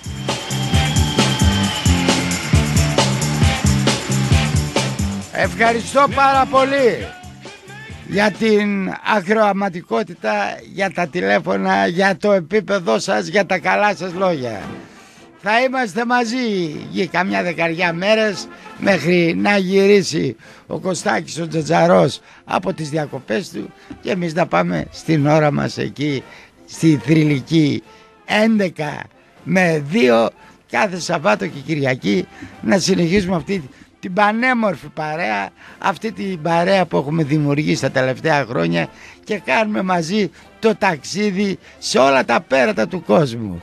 Ευχαριστώ πάρα πολύ για την ακροαματικότητα, για τα τηλέφωνα, για το επίπεδό σας, για τα καλά σας λόγια. Θα είμαστε μαζί για καμιά δεκαριά μέρες μέχρι να γυρίσει ο Κωστάκης ο Τζατζαρός από τις διακοπές του και εμείς να πάμε στην ώρα μας εκεί στη Θρυλική έντεκα με δύο κάθε Σαββάτο και Κυριακή, να συνεχίσουμε αυτή την πανέμορφη παρέα, αυτή την παρέα που έχουμε δημιουργήσει τα τελευταία χρόνια και κάνουμε μαζί το ταξίδι σε όλα τα πέρατα του κόσμου.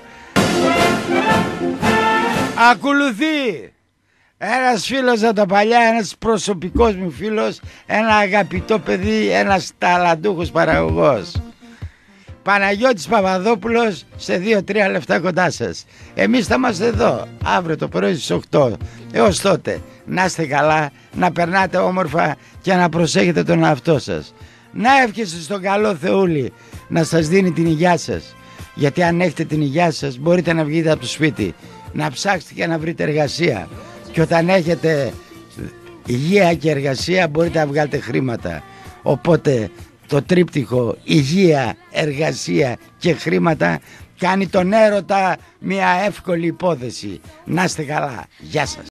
Ακολουθεί ένας φίλος από τα παλιά, ένας προσωπικός μου φίλος, ένα αγαπητό παιδί, ένας ταλαντούχος παραγωγός. Παναγιώτης Παπαδόπουλος, σε δύο τρία λεπτά κοντά σας. Εμείς θα είμαστε εδώ αύριο το πρωί στις οκτώ. Έως τότε να είστε καλά, να περνάτε όμορφα και να προσέχετε τον εαυτό σας. Να εύχεστε στον καλό Θεούλη να σας δίνει την υγειά σας. Γιατί αν έχετε την υγειά σας μπορείτε να βγείτε από το σπίτι, να ψάξετε και να βρείτε εργασία. Και όταν έχετε υγεία και εργασία μπορείτε να βγάλετε χρήματα. Οπότε το τρίπτυχο υγεία, εργασία και χρήματα κάνει τον έρωτα μια εύκολη υπόθεση. Να είστε καλά. Γεια σας.